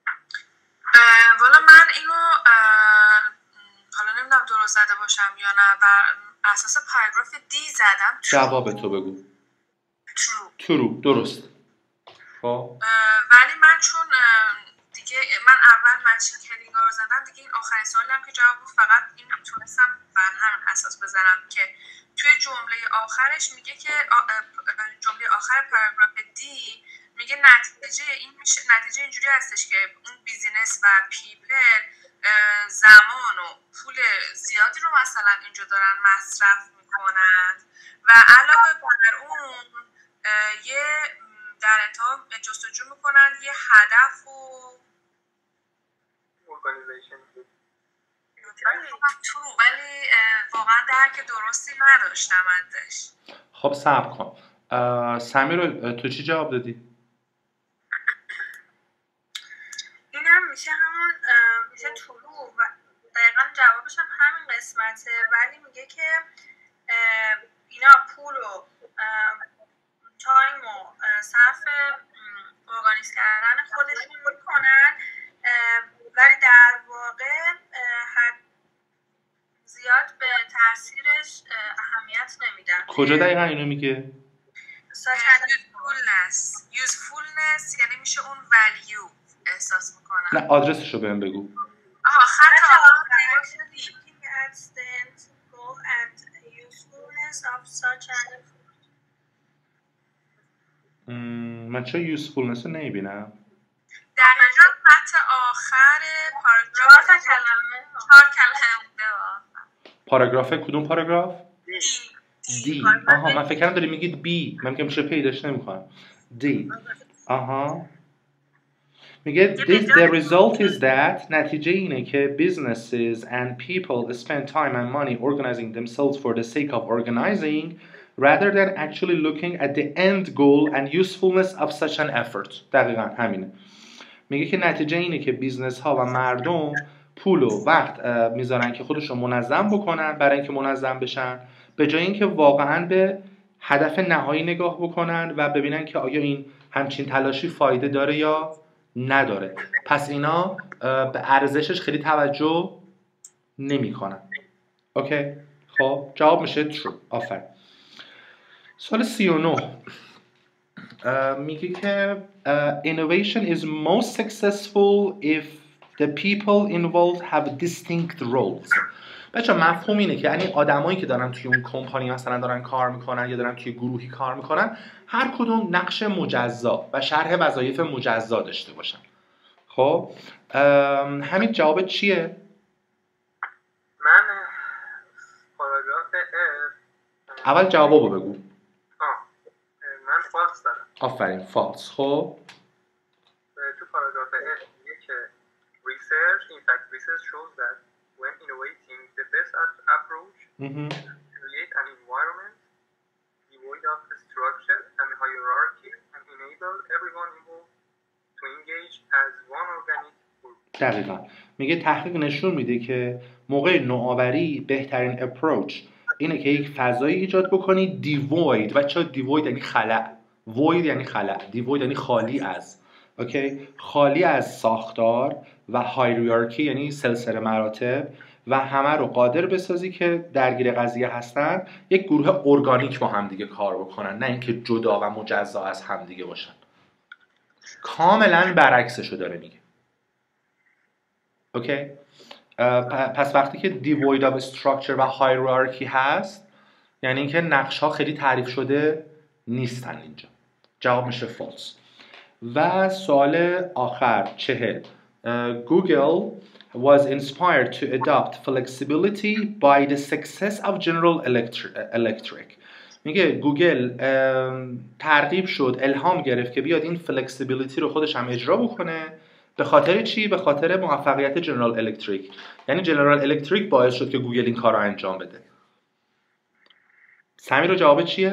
والا من اینو حالا نمیدونم درست زده باشم یا نه، بر اساس پاراگراف دی زدم. جواب تو بگو. true درست. خب ولی من چون دیگه من اول مچینگ هدینگ رو زدم دیگه، این آخرین سوالی هم که جواب فقط این تونستم بر همین اساس بزنم که توی جمله آخرش میگه که جمله آخر پاراگراف دی میگه نتیجه اینجوری هستش که اون بیزینس و پیپل زمان و پول زیادی رو مثلا اینجا دارن مصرف میکنن و علاوه بر اون یه در انتها جستجو میکنن یه هدف و ولی واقعا درک درستی نداشتم ازش. خب صبر کن. سمیر تو چی جواب دادی؟ اینم میشه همون میشه طلوع و دقیقا جوابش هم همین قسمته، ولی میگه که اینا پول و تایم و صرف ارگانیز کردن خودشون میکنن کجا دقیقا اینو میگه؟ usefulness یعنی میشه اون value احساس میکنم. نه آدرسش رو بهم بگو. خط آخر looking at the end goal and usefulness of such an effort. من چرا usefulness رو نمیبینم؟ دقیقا خط آخر پاراگراف 4 کلمه بوده. پاراگراف کدوم پاراگراف؟ دی. آها من فکر کردم داری میگید بی. من میگم چه پیداش نمیکنم. دی. آها میگه the result is that نتیجه اینه که businesses and people spend time and money organizing themselves for the sake of organizing rather than actually looking at the end goal and usefulness of such an effort. دقیقا همینه. میگه که نتیجه اینه که بیزنس ها و مردم پول و وقت میذارن که خودشون منظم بکنن برای اینکه منظم بشن به جای اینکه واقعا به هدف نهایی نگاه بکنن و ببینن که آیا این همچین تلاشی فایده داره یا نداره. پس اینا به ارزشش خیلی توجه نمیکنن. اوکی؟ خب جواب میشه true. آفرین. سوال 39 میگه که innovation is most successful if the people involved have distinct roles. بچه مفهوم اینه که یعنی آدمایی که دارن توی اون کمپانی مثلا دارن کار میکنن یا دارن توی گروهی کار میکنن هر کدوم نقش مجزا و شرح وظایف مجزا داشته باشن. خب همین جواب چیه؟ من پاراگراف اول جوابو بگو. من فالس دارم. آفرین فالس. خب تو پاراگراف میگه که research shows that when innovating the best approach create an environment devoid of structure and hierarchy and enable everyone involved to engage as one organic group. دقیقا میگه تحقیق نشون میده که موقع نوآوری بهترین اپروچ اینه که یک فضایی ایجاد بکنی دیوید. بچه‌ها دیوید یعنی خلأ. void یعنی خلأ. دیوید یعنی خالی از. اوکی؟ خالی از ساختار و هایرارکی یعنی سلسله مراتب و همه رو قادر بسازی که درگیر قضیه هستن یک گروه ارگانیک با هم دیگه کار بکنن نه اینکه جدا و مجزا از هم دیگه باشن. کاملا برعکسشو داره میگه. اوکی؟ پس وقتی که devoid of structure و hierarchy هست یعنی اینکه نقش ها خیلی تعریف شده نیستن اینجا. جواب میشه false. و سوال آخر 40 Google was inspired to adopt flexibility by the success of General Electric. میگه گوگل ترغیب شد الهام گرفت که بیاد این فلکسیبیلیتی رو خودش هم اجرا بکنه. به خاطر چی؟ به خاطر موفقیت جنرال الکتریک. یعنی جنرال الکتریک باعث شد که گوگل این کار رو انجام بده. سمیر رو جواب چیه؟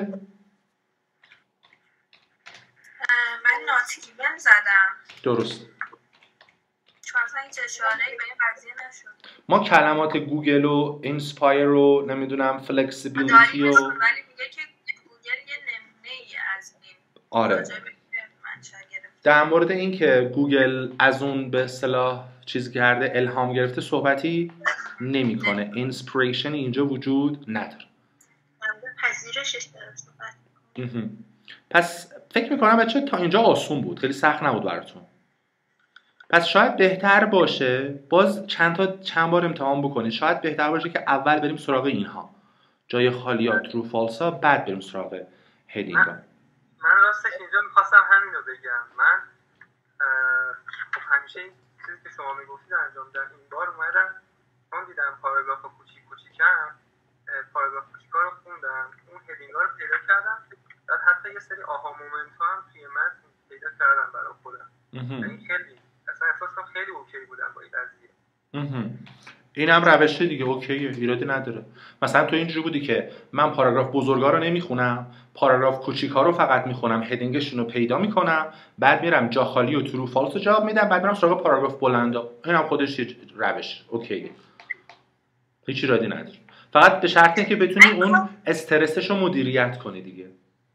من ناتیون زدم. درست. چون اصلا هیچ اشاره‌ای به این قضیه نشد. ما کلمات گوگل و اینسپایر و نمیدونم فلکسیبیلیتی و ولی میگه که گوگل یه نمونه‌ای از این. آره. در مورد این که گوگل از اون به اصطلاح چیز کرده الهام گرفته صحبتی نمیکنه. اینسپیریشن اینجا وجود نداره. پذیرشش داره صحبت. پس فکر میکنم بچه تا اینجا آسون بود. خیلی سخت نبود براتون. پس شاید بهتر باشه باز چند بار امتحان بکنید. شاید بهتر باشه که اول بریم سراغ اینها جای خالیات رو فالسا بعد بریم سراغ هدینگ ها. من راستش اینجا میخواستم همین رو بگم. من خب همیشه این چیزی که شما میگفتید انجام دادم. این بار اومدم چون دیدم پاراگراف کوچیکم پاراگراف کوچیکا رو خوندم اون هدینگ ها رو پیدا کردم بعد حتی یه سری آها مومنت ها هم توی متن پیدا کردم برای خودم. یعنی خیلی اصلا احساس کنم خیلی اوکی بودم با این قضیه. این هم روشه دیگه اوکیه ایرادی نداره. مثلا تو اینجوری بودی که من پاراگراف بزرگا رو نمیخونم پاراگراف کوچیکا رو فقط میخونم هدینگشون رو پیدا میکنم بعد میرم جا خالی و ترو فالس رو جواب میدم بعد میرم سراغ پاراگراف بلندا. این هم خودش یه روش اوکیه هیچ ایرادی نداره. فقط به شرطی که بتونی اون استرسش رو مدیریت کنی دیگه.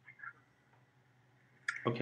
اوکی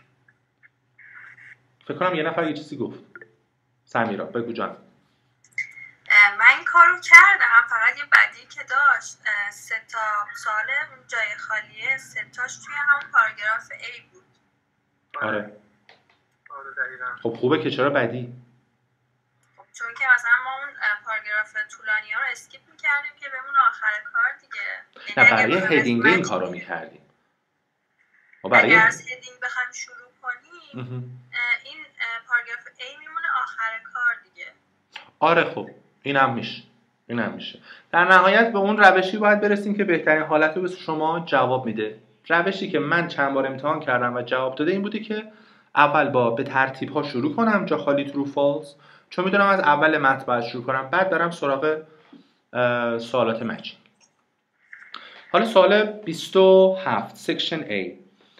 فکر کنم یه نفر یه چیزی گفت. سمیرا بگو جان. من این کارو کردم فقط یه بدی که داشت 3 تا سوال اون جای خالیه 3 تاش توی همون پاراگراف A بود. آره دقیقاً. خب خوبه که چرا بدی؟ خب چون که مثلا ما اون پاراگراف طولانی ها رو اسکیپ میکردیم که بمون آخر کار دیگه. نه برای هدینگ این کارو میکردیم. اگر از هدینگ بخوایم شروع کنیم این پاراگراف A میمونه آخر کار دیگه. آره خب اینم میشه. در نهایت به اون روشی باید برسیم که بهترین حالت رو به شما جواب میده. روشی که من چند بار امتحان کردم و جواب داده این بودی که اول به ترتیب ها شروع کنم، جا خالی ترو فالس، چون میدونم از اول متن باید شروع کنم، بعد برم سراغ سوالات مچینگ. حالا سوال 27 سکشن A.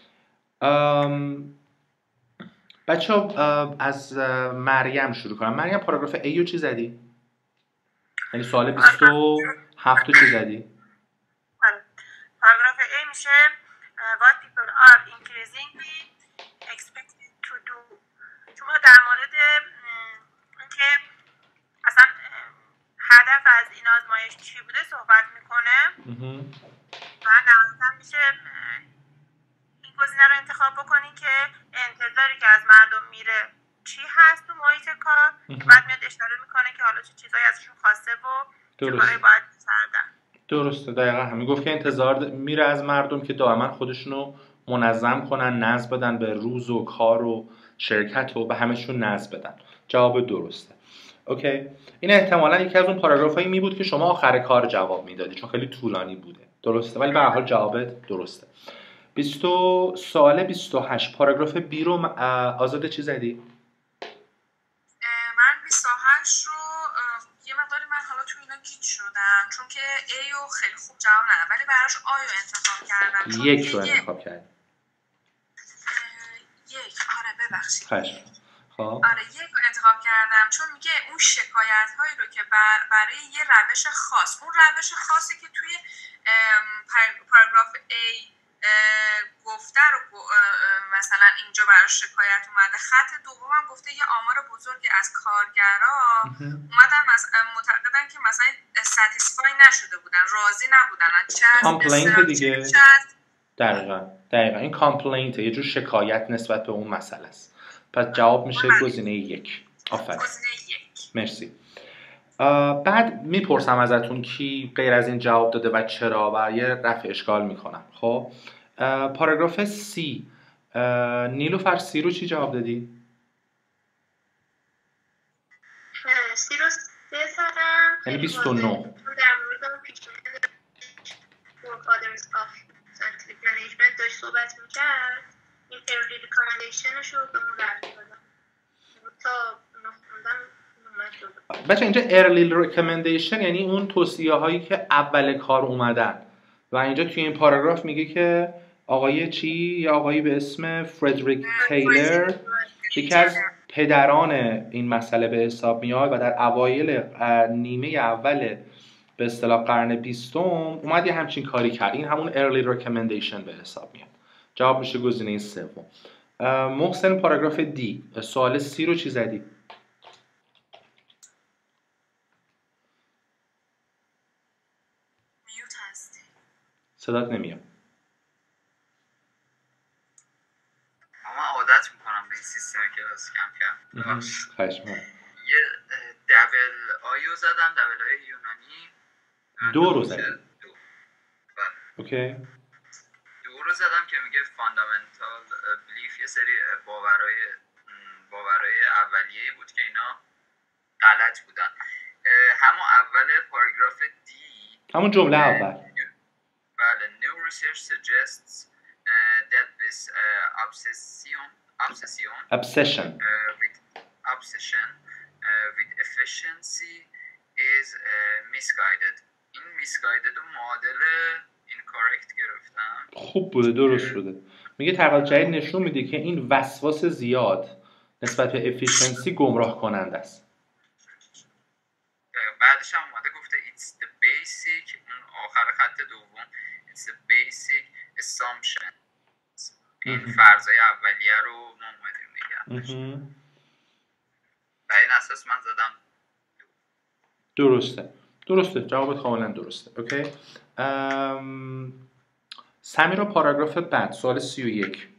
بچه ها از مریم شروع کنم. مریم پاراگراف A رو چی زدی؟ یعنی سوال 27 رو چی زدی؟ پاراگراف A میشه what people are increasingly expected to do. چون در مورد اینکه اصلا هدف از این آزمایش چی بوده صحبت میکنه و نهایتا میشه این گزینه رو انتخاب بکنین که انتظاری که از مردم میره چی هست تو محیط کار، بعد میاد اشاره میکنه که حالا چه چیزایی ازشون خواسته و چه کاری باید کردن. درسته، دقیقا همین گفت که انتظار میره از مردم که دائما خودشونو منظم کنن، نظم بدن به روز و کار و شرکت و به همشون نظم بدن. جواب درسته. اوکی، این احتمالاً یکی از اون پاراگرافایی می بود که شما آخر کار جواب میدادی چون خیلی طولانی بوده. درسته، ولی به هر حال جوابت درسته. سوال 28 پاراگراف B رو آزاده چی زدی؟ من 28 رو یه مقداری من حالا تو اینا گیج شدم چون که A رو خیلی خوب جواب ندادم ولی براش A رو انتخاب کردم. چون یک رو انتخاب کردم. آره ببخشید. خب آره یک رو انتخاب کردم چون میگه اون شکایت هایی رو که برای یه روش خاص، اون روش خاصی که توی پاراگراف A گفته رو مثلا اینجا براش شکایت اومده. خط دومم گفته یه آمار بزرگی از کارگرا اومدن معتقدن که مثلا ساتیسفای نشده بودن، راضی نبودن. کامپلینت دیگه. دقیقا این کامپلینت یه جور شکایت نسبت به اون مسئله است. پس جواب میشه گزینه 1. آفرین. مرسی. بعد میپرسم ازتون کی غیر از این جواب داده و چرا و یه رفع اشکال میکنم. خب پاراگراف C نیلوفر C رو چی جواب دادی؟ C رو 3 زدم. یعنی 29. در مورد اون پیشنهاد فادرز آف ساینتیفیک منیجمنت داشت صحبت میکرد. این ارلی ریکامندیشنش رو به اون رفت دادم تا بچه اینجا early recommendation یعنی اون توصیه هایی که اول کار اومدن و اینجا توی این پاراگراف میگه که آقای چی یا آقایی به اسم فردریک تیلر یکی از پدران این مسئله به حساب میاد و در اوایل نیمه اول به اصطلاح قرن 20 اومد یه همچین کاری کرد. این همون early recommendation به حساب میاد. جواب میشه گزینه 3. محسن پاراگراف D سوال C رو چی زدی؟ صدات نمیاد. اما عادت میکنم به این سیستم کلاس کم خشمه. یه دبل آیو زدم، دبل آی یونانی 2 رو زدم. اوکی. 2 رو زدم که میگه فاندامنتال بلیف، یه سری باورهای اولیه‌ای بود که اینا غلط بودن. همون اول پاراگراف دی، همون جمله اول. بله. New research suggests that this obsession with efficiency is misguided. این misguided رو معادل incorrect گرفتم. خوب بوده، درست بوده. میگه تحقیقات جدید نشون میده که این وسواس زیاد نسبت به efficiency گمراه کننده است. بعدش هم اومده گفته it's the basic، اون آخر خط دوم it's the basic assumption، این فرضای اولیه رو ما اومدیم نگه و این اساس من زدم. درسته. درسته، جوابت کاملا درسته. اوکی. سمیرا پاراگراف بعد، سوال 31.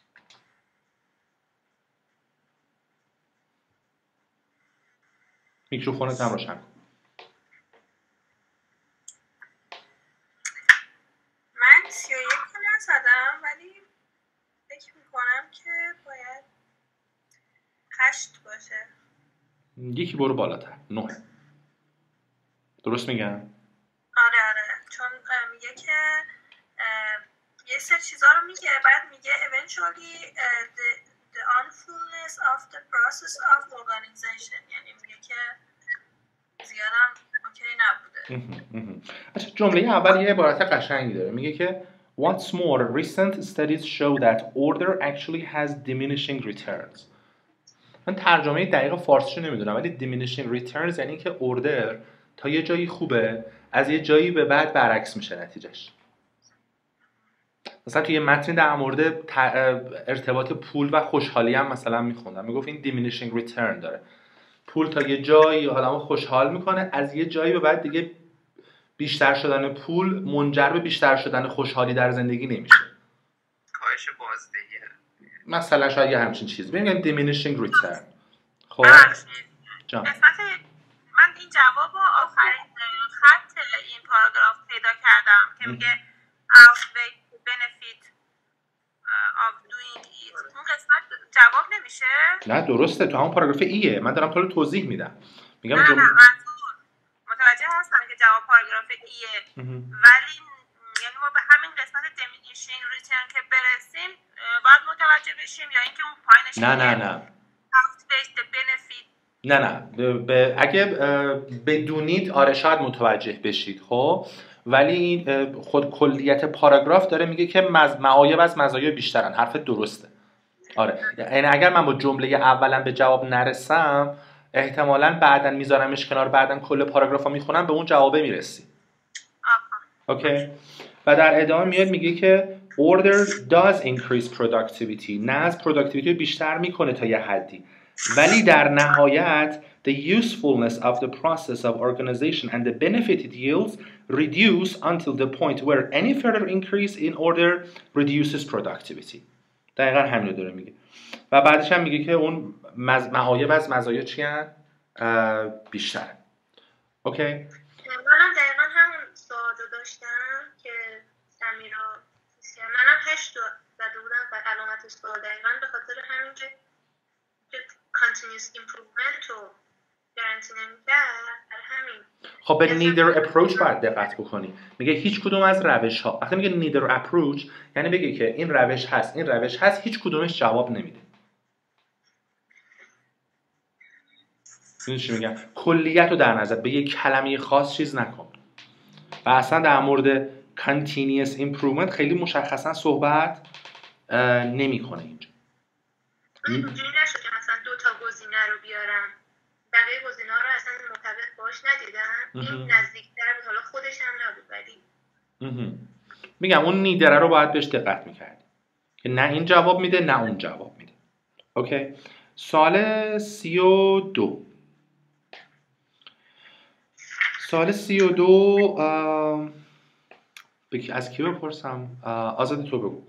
میکروفونت هم روشن کن. من 31 رو نزدم ولی فکر میکنم که باید 8 باشه. یکی برو بالاتر، 9. درست میگم؟ آره چون میگه که یه سری چیزا رو میگه، بعد میگه eventually the unfullness of the process of organization، یعنی میگه که زیادم اوکی نبوده. اچھا جمله اول یه عبارت قشنگی داره، میگه که What's more, recent studies show that order actually has diminishing returns. من ترجمه دقیق فارسیشو نمیدونم ولی diminishing returns یعنی که اوردر تا یه جایی خوبه، از یه جایی به بعد برعکس میشه نتیجهش. مثلا توی یه متن در مورد ارتباط پول و خوشحالی هم مثلا میخوندم، میگفت این diminishing return داره، پول تا یه جایی آدمو خوشحال میکنه، از یه جایی به بعد دیگه بیشتر شدن پول منجر به بیشتر شدن خوشحالی در زندگی نمیشه، کاهش بازدهی مثلا شاید یه همچین چیز بگیم diminishing return. خب جان قسمت من این جواب رو آخرین خط این پاراگراف پیدا کردم که میگه outweigh the benefit of doing it. اون قسمت جواب نمیشه؟ نه درسته، تو همون پاراگراف ایه، من دارم تو رو توضیح میدم. میگم نه منظور متوجه هستم که جواب پاراگراف ایه، ولی یعنی ما به همین قسمت diminishing return که برسیم باید متوجه بشیم یا اینکه اون پایینش نه outweigh the benefit. نه اگه بدونید آره شاید متوجه بشید، خب ولی خود کلیت پاراگراف داره میگه که معایب از مزایا بیشترن. حرف درسته. آره یعنی اگر من با جمله اولا به جواب نرسم احتمالاً بعداً میذارمش کنار، بعداً کل پاراگرافو میخونم به اون جوابه میرسی. اوکی. و در ادامه میاد میگه که order does increase productivity، نه از productivity بیشتر میکنه تا یه حدی، ولی در نهایت the usefulness of the process of organization and the benefit it yields reduce until the point where any further increase in order reduces productivity. دقیقا همین رو داره میگه. و بعدش هم میگه که اون معایب از مزایا چی هست؟ بیشتر. اوکی؟ منم دقیقا همون سوال رو داشتم که سمیرا منم 8 زده بودم و علامت سوال دقیقا به خاطر همین که continuous improvement رو گارانتی نمی‌کرد. همین خب به neither approach باید دقت بکنی. میگه هیچ کدوم از روش ها، وقتی میگه neither approach یعنی بگه که این روش هست هیچ کدومش جواب نمیده. چی میگم؟ کلیت رو در نظر به یک کلمه خاص چیز نکن. و اصلا در مورد continuous improvement خیلی مشخصا صحبت نمیکنه اینجا. اینجوری نشد که مثلا 2 تا گزینه رو بیارم بقیه گزینه‌ها رو اصلا مرتبط باش ندیدم، این نزدیک‌تر بود، حالا خودش هم نبود ولی میگم اون نیدره رو باید بهش دقت میکردی که نه این جواب میده نه اون جواب میده. اوکی. سوال 32 از کی بپرسم؟ آزادی تو بگو.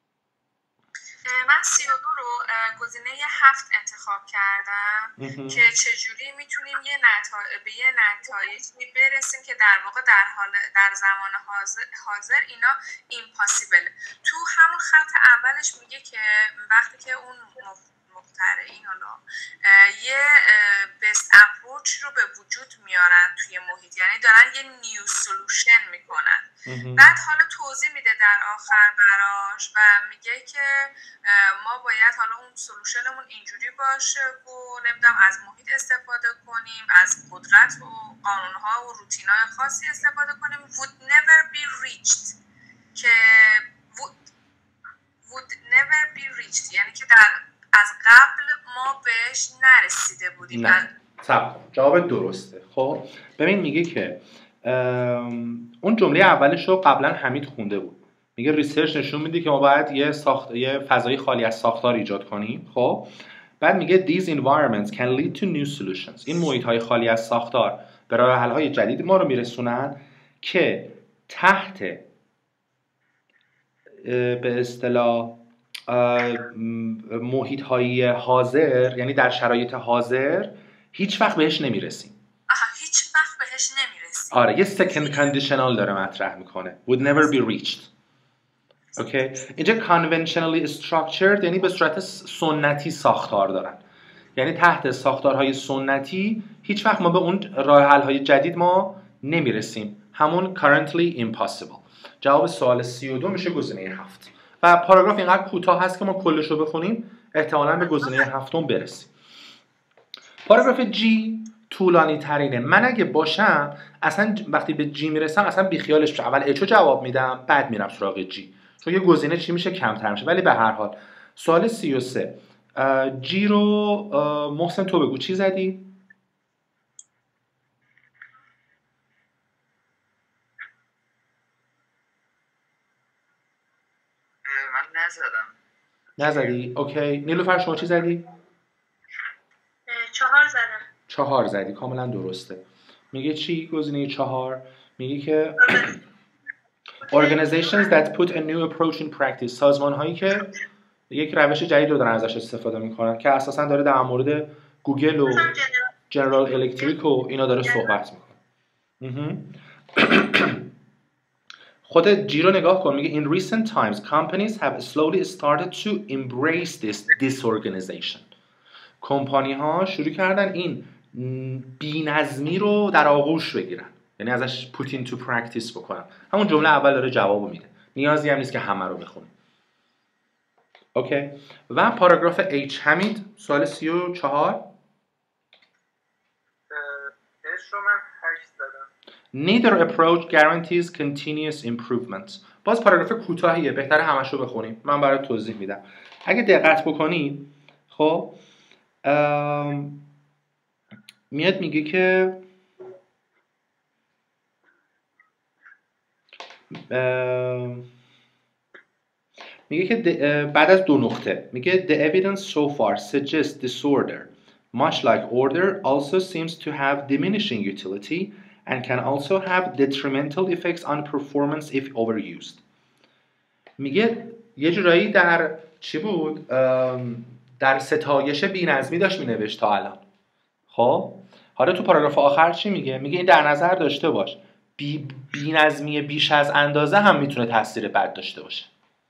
من 32 رو گزینه 7 انتخاب کردم که چجوری میتونیم به یه نتایجی برسیم که در واقع در زمان حاضر اینا ایمپاسیبل. تو همون خط اولش میگه که وقتی که اون مخترعین حالا یه بست اپروچ رو به وجود میارن توی محیط، یعنی دارن یه نیو سولوشن میکنن، بعد حالا توضیح میده در آخر براش و میگه که ما باید حالا اون سولوشنمون اینجوری باشه و نمیدونم از محیط استفاده کنیم، از قدرت و قانونها و روتینهای خاصی استفاده کنیم. would never be reached که would never be reached یعنی که از قبل ما بهش نرسیده بودیم. نه صبر کن، جواب درسته. خب ببین میگه که اون جمله اولش رو قبلا حمید خونده بود. میگه ریسرچ نشون میده که ما باید یه فضای خالی از ساختار ایجاد کنیم. خب بعد میگه these environments can lead to new solutions. این محیط های خالی از ساختار به راه حل های جدید ما رو میرسونن که تحت به اصطلاح محیط های حاضر، یعنی در شرایط حاضر هیچ وقت بهش نمیرسیم. هیچ وقت بهش نمیرسیم. آره، یه second conditional داره مطرح میکنه. would never be reached. اوکی. اینجا conventionally structured یعنی به صورت سنتی ساختار دارن، یعنی تحت ساختارهای سنتی هیچ وقت ما به اون راه حل های جدید ما نمیرسیم. همون currently impossible. جواب سوال 32 میشه گزینه 7 و پاراگراف اینقدر کوتاه هست که ما کلش رو بخونیم احتمالاً به گزینه 7 برسیم. پاراگراف G طولانی ترینه. من اگه باشم اصلا وقتی به G میرسم اصلا بیخیالش میشم، اول H رو جواب میدم بعد میرم سراغ G، چون یه گزینه چی میشه کمتر میشه. ولی به هر حال سوال 33 G رو محسن تو بگو چی زدی؟ من نزدی؟ اوکی. نیلوفر شما چی زدی؟ 4 زدم. 4 زدی، کاملا درسته. میگه چی گزینه 4؟ میگه که organizations that put a new approach in practice، سازمان هایی که یک روش جدید رو دارن ازش استفاده میکنن که اساسا داره در مورد گوگل و جنرال الکتریک و اینا داره صحبت میکنه. خود جی رو نگاه کن، میگه in recent times companies have slowly started to embrace this disorganization. کمپانی ها شروع کردن این بی‌نظمی رو در آغوش بگیرن، یعنی ازش put into practice بکنن. همون جمله اول داره جوابو میده، نیازی هم نیست که همه رو بخونیم. اوکی. و پاراگراف H حمید سوال 34 H رو من 8 زدم. Neither approach guarantees continuous improvement. باز پاراگراف کوتاهیه، بهتره همش رو بخونیم، من برای توضیح میدم. اگه دقت بکنید خب میاد میگه که میگه که بعد از 2 نقطه میگه the evidence so far suggests disorder much like order also seems to have diminishing utility and can also have detrimental effects on performance if overused. میگه یه جورایی در چی بود؟ در ستایش بی‌نظمی داشت مینوشت تا الان. خب حالا تو پاراگراف آخر چی میگه؟ میگه این در نظر داشته باش بی‌نظمی بیش از اندازه هم میتونه تاثیر بد داشته باشه.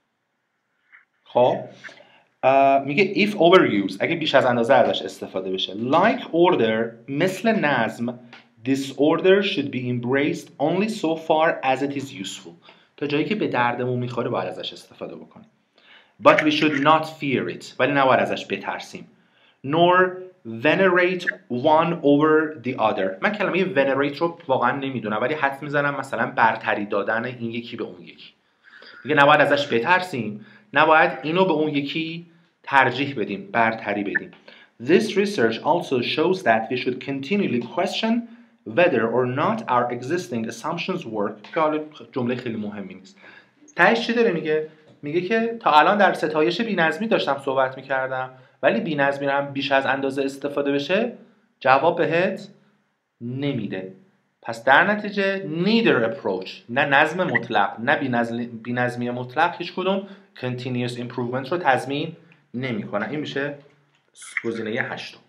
خب میگه if overused اگه بیش از اندازه ازش استفاده بشه. Like order مثل نظم disorder should be embraced only so far as it is useful. تا جایی که به دردمون میخوره باید ازش استفاده بکنیم. But we should not fear it. ولی نباید ازش بترسیم. Nor venerate one over the other. من کلمه venerate رو واقعا نمیدونم ولی حدس میزنم مثلا برتری دادن این یکی به اون یکی. میگه نباید ازش بترسیم، نباید اینو به اون یکی ترجیح بدیم، برتری بدیم. This research also shows that we should continually question whether or not our existing assumptions work. که حالا جمله خیلی مهمی نیست. تهش چی داره میگه؟ میگه که تا الان در ستایش بی‌نظمی داشتم صحبت میکردم ولی بی‌نظمی هم بیش از اندازه استفاده بشه جواب بهت نمیده. پس در نتیجه neither approach، نه نظم مطلق نه بی‌نظمی مطلق، هیچ کدوم continuous improvement رو تضمین نمیکنه. این میشه گزینه 8.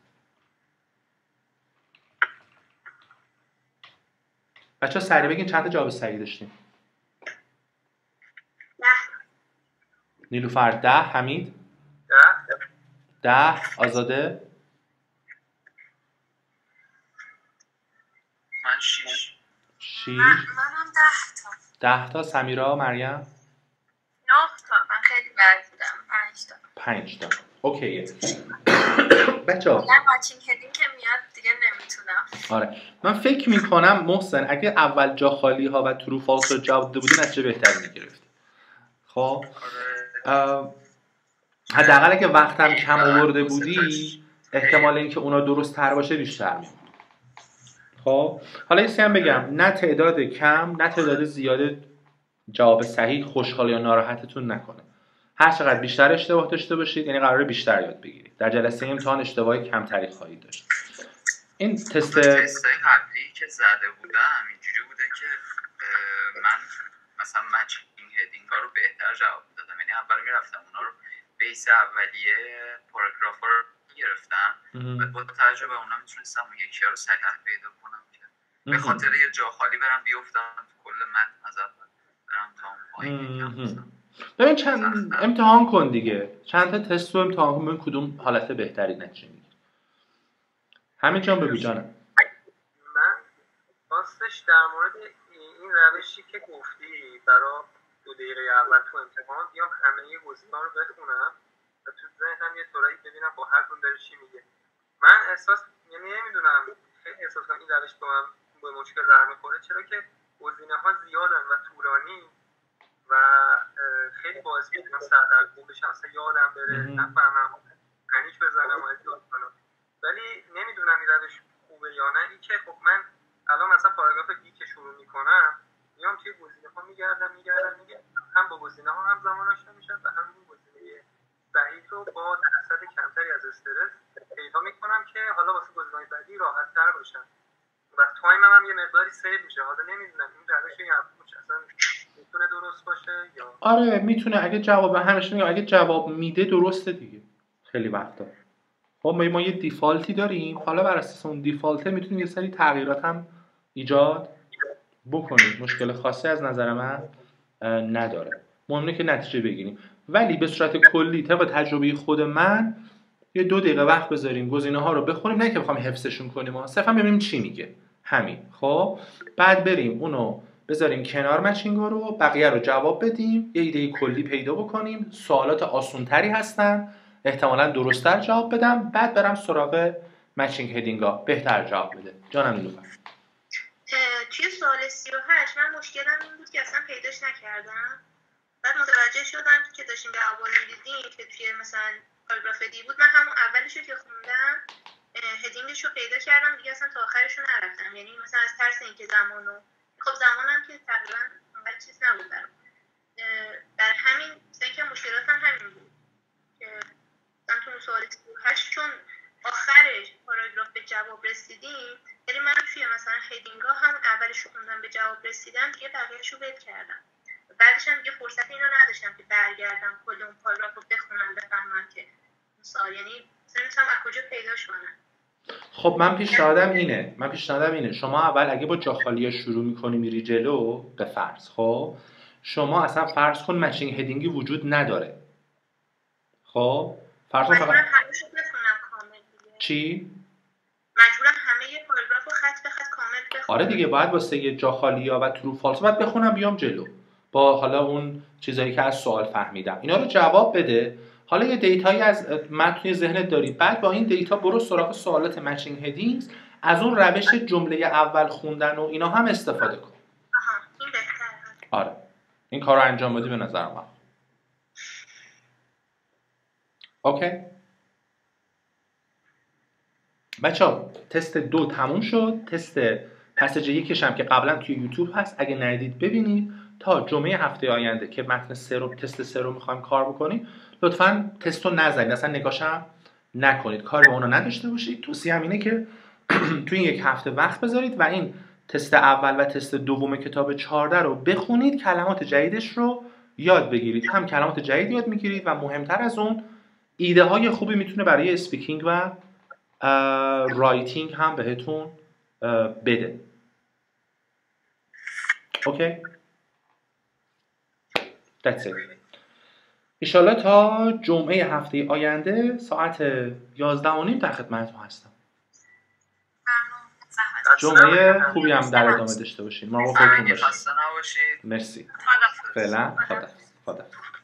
بچه‌ها سریع بگین چند تا جواب صحیح داشتیم؟ 10. نیلوفر 10، حمید 10، آزاده من 6. منم 10 تا. 10 تا. سمیرا، مریم 9 تا. من خیلی بد بودم. 5 تا. 5 تا. اوکیه. بچه‌ها ماچینگ هدینگ که میاد دیگه نمیتونم. آره من فکر میکنم محسن اگه اول جا خالی ها و ترو فالس رو جواب داده بودی نتیجه بهتری میگرفتی. خب حداقل اگه وقتم کم آورده بودی احتمال اینکه اونا درست تر باشه بیشتر میاد. خب حالا یه هم بگم، نه تعداد کم نه تعداد زیاد جواب صحیح خوشحال یا ناراحتتون نکنه. هر چقدر بیشتر اشتباه داشته باشید یعنی قراره بیشتر یاد بگیرید. در جلسه امتحان اشتباه کمتری خواهید داشت. این تست قبلی که زده بودم اینجوری بوده که من مثلا مچینگ هدینگ ها رو بهتر جواب دادم. یعنی اول میرفتم اونا رو بیس اولیه پاراگراف رو میگرفتم و با توجه به اونا میتونستم یکی ها رو سریع پیدا کنم که به خاطر یه جا خالی برم بیفتم کل متن از اول برم تا اون پایین. ببین چند امتحان کن دیگه، چند تا تست رو امتحان کن ببین کدوم حالت بهتری نتیجه میگیره. همین جان بگو جانم. من راستش در مورد این روشی که گفتی برای 2 دقیقه اول تو امتحان بیام همه گزینه‌ها رو بخونم و تو ذهنم یه طورایی ببینم با هر کدوم داره چی میگه. من احساس یعنی نمیدونم خیلی احساس کنم این روش به مشکل برمیخوره، چرا که گزینه‌ها زیادن و طولانی و خیلی باعث میشه من سردرگم بشم، اصلا یادم بره، نفهمم، پنیک بزنم و اذیت کنم. ولی نمیدونم این روش خوبه یا نه. این که خب من الان مثلا پاراگراف بی که شروع میکنم میام توی گزینه‌ها میگردم هم با گزینه‌ها هم زمان آشنا میشم و هم اون گزینه بعدی رو با درصد کمتری از استرس پیدا میکنم که حالا واسه گزینه‌های بعدی راحت‌تر باشم و تایمم هم یه مقداری سیو میشه. حالا نمیدونم این روش یا اصلا میتونه درست باشه یا آره میتونه. اگه جواب همش میگم اگه جواب میده درسته دیگه. خیلی وقتا خب ما یه دیفالتی داریم، حالا بر اساس اون دیفالته میتونیم یه سری تغییرات هم ایجاد بکنیم. مشکل خاصی از نظر من نداره. مهمه که نتیجه بگیریم. ولی به صورت کلی طبق تجربه خود من یه 2 دقیقه وقت بذاریم گزینه ها رو بخونیم، نه که بخوام حفظشون کنیم، صرفا ببینیم چی میگه. همین. خب بعد بریم اونو بذاریم کنار مچینگ رو، بقیه رو جواب بدیم، یه ایده کلی پیدا بکنیم. سوالات آسان‌تری هستن، احتمالاً درست‌تر جواب بدم، بعد برم سراغ مچینگ هدینگا بهتر جواب بده. جانم نیلوفر. توی سوال 38 من مشکلم این بود که اصلا پیداش نکردم. بعد متوجه شدم که داشتیم جواب می‌دیدیم که توی مثلا پاراگراف دی بود. من همون اولش رو که خوندم هدینگش رو پیدا کردم دیگه، اصلا تا آخرش رو نرفتم. یعنی مثلا از ترس اینکه خب زمانم که تقریبا اونقدر چیز نبود برام. در همین مثلا که مشکلاتم همین بود که مثلا تو سوال 38 چون آخرش پاراگراف به جواب رسیدیم، یعنی من توی مثلا هدینگا هم اولش رو خوندم به جواب رسیدم دیگه بقیه‌اش رو ول کردم. بعدش هم دیگه فرصت اینو نداشتم که برگردم کل اون پاراگراف رو بخونم بفهمم که مثلا یعنی مثلا از کجا پیداش کنم. خب من پیشنهادم اینه شما اول اگه با جا خالی شروع می‌کنی میری جلو به فرض، خب شما اصلا فرض کن مچینگ هدینگی وجود نداره. خب فرض کن فقط همه‌شو بخونم کامل دیگه. چی؟ مجبورم همه پاراگراف رو خط به خط کامل بخونم. آره دیگه باید واسه یه جا خالی و ترو فالس باید بخونم بیام جلو با حالا اون چیزایی که از سوال فهمیدم اینا رو جواب بده. حالا یه دیتایی از متن ذهنت داری، بعد با این دیتا برو سراغ سوالات مچینگ هدینگز، از اون روش جمله اول خوندن و اینا هم استفاده کن. این بهتره. آره این کار رو انجام بدی به نظر من. اوکی بچه‌ها تست 2 تموم شد. تست پسیج 1 هم که قبلا توی یوتیوب هست، اگه ندیدید ببینید. تا جمعه هفته آینده که متن تست 3 رو می‌خوایم کار بکنیم، لطفاً تست رو نزنید، اصلا نگاش هم نکنید، کاری با اون نداشته باشید. توصیه‌ام اینه که توی این 1 هفته وقت بذارید و این تست اول و تست دوم کتاب 14 رو بخونید، کلمات جدیدش رو یاد بگیرید. هم کلمات جدید یاد می‌گیرید و مهمتر از اون ایده های خوبی میتونه برای اسپیکینگ و رایتینگ هم بهتون بده. اوکی That's it. ایشالله تا جمعه هفته آینده ساعت 11:30 در خدمتتون هستم. جمعه خوبی هم در ادامه داشته باشین. مراقب خودتون باشین. مرسی. فعلا خدا.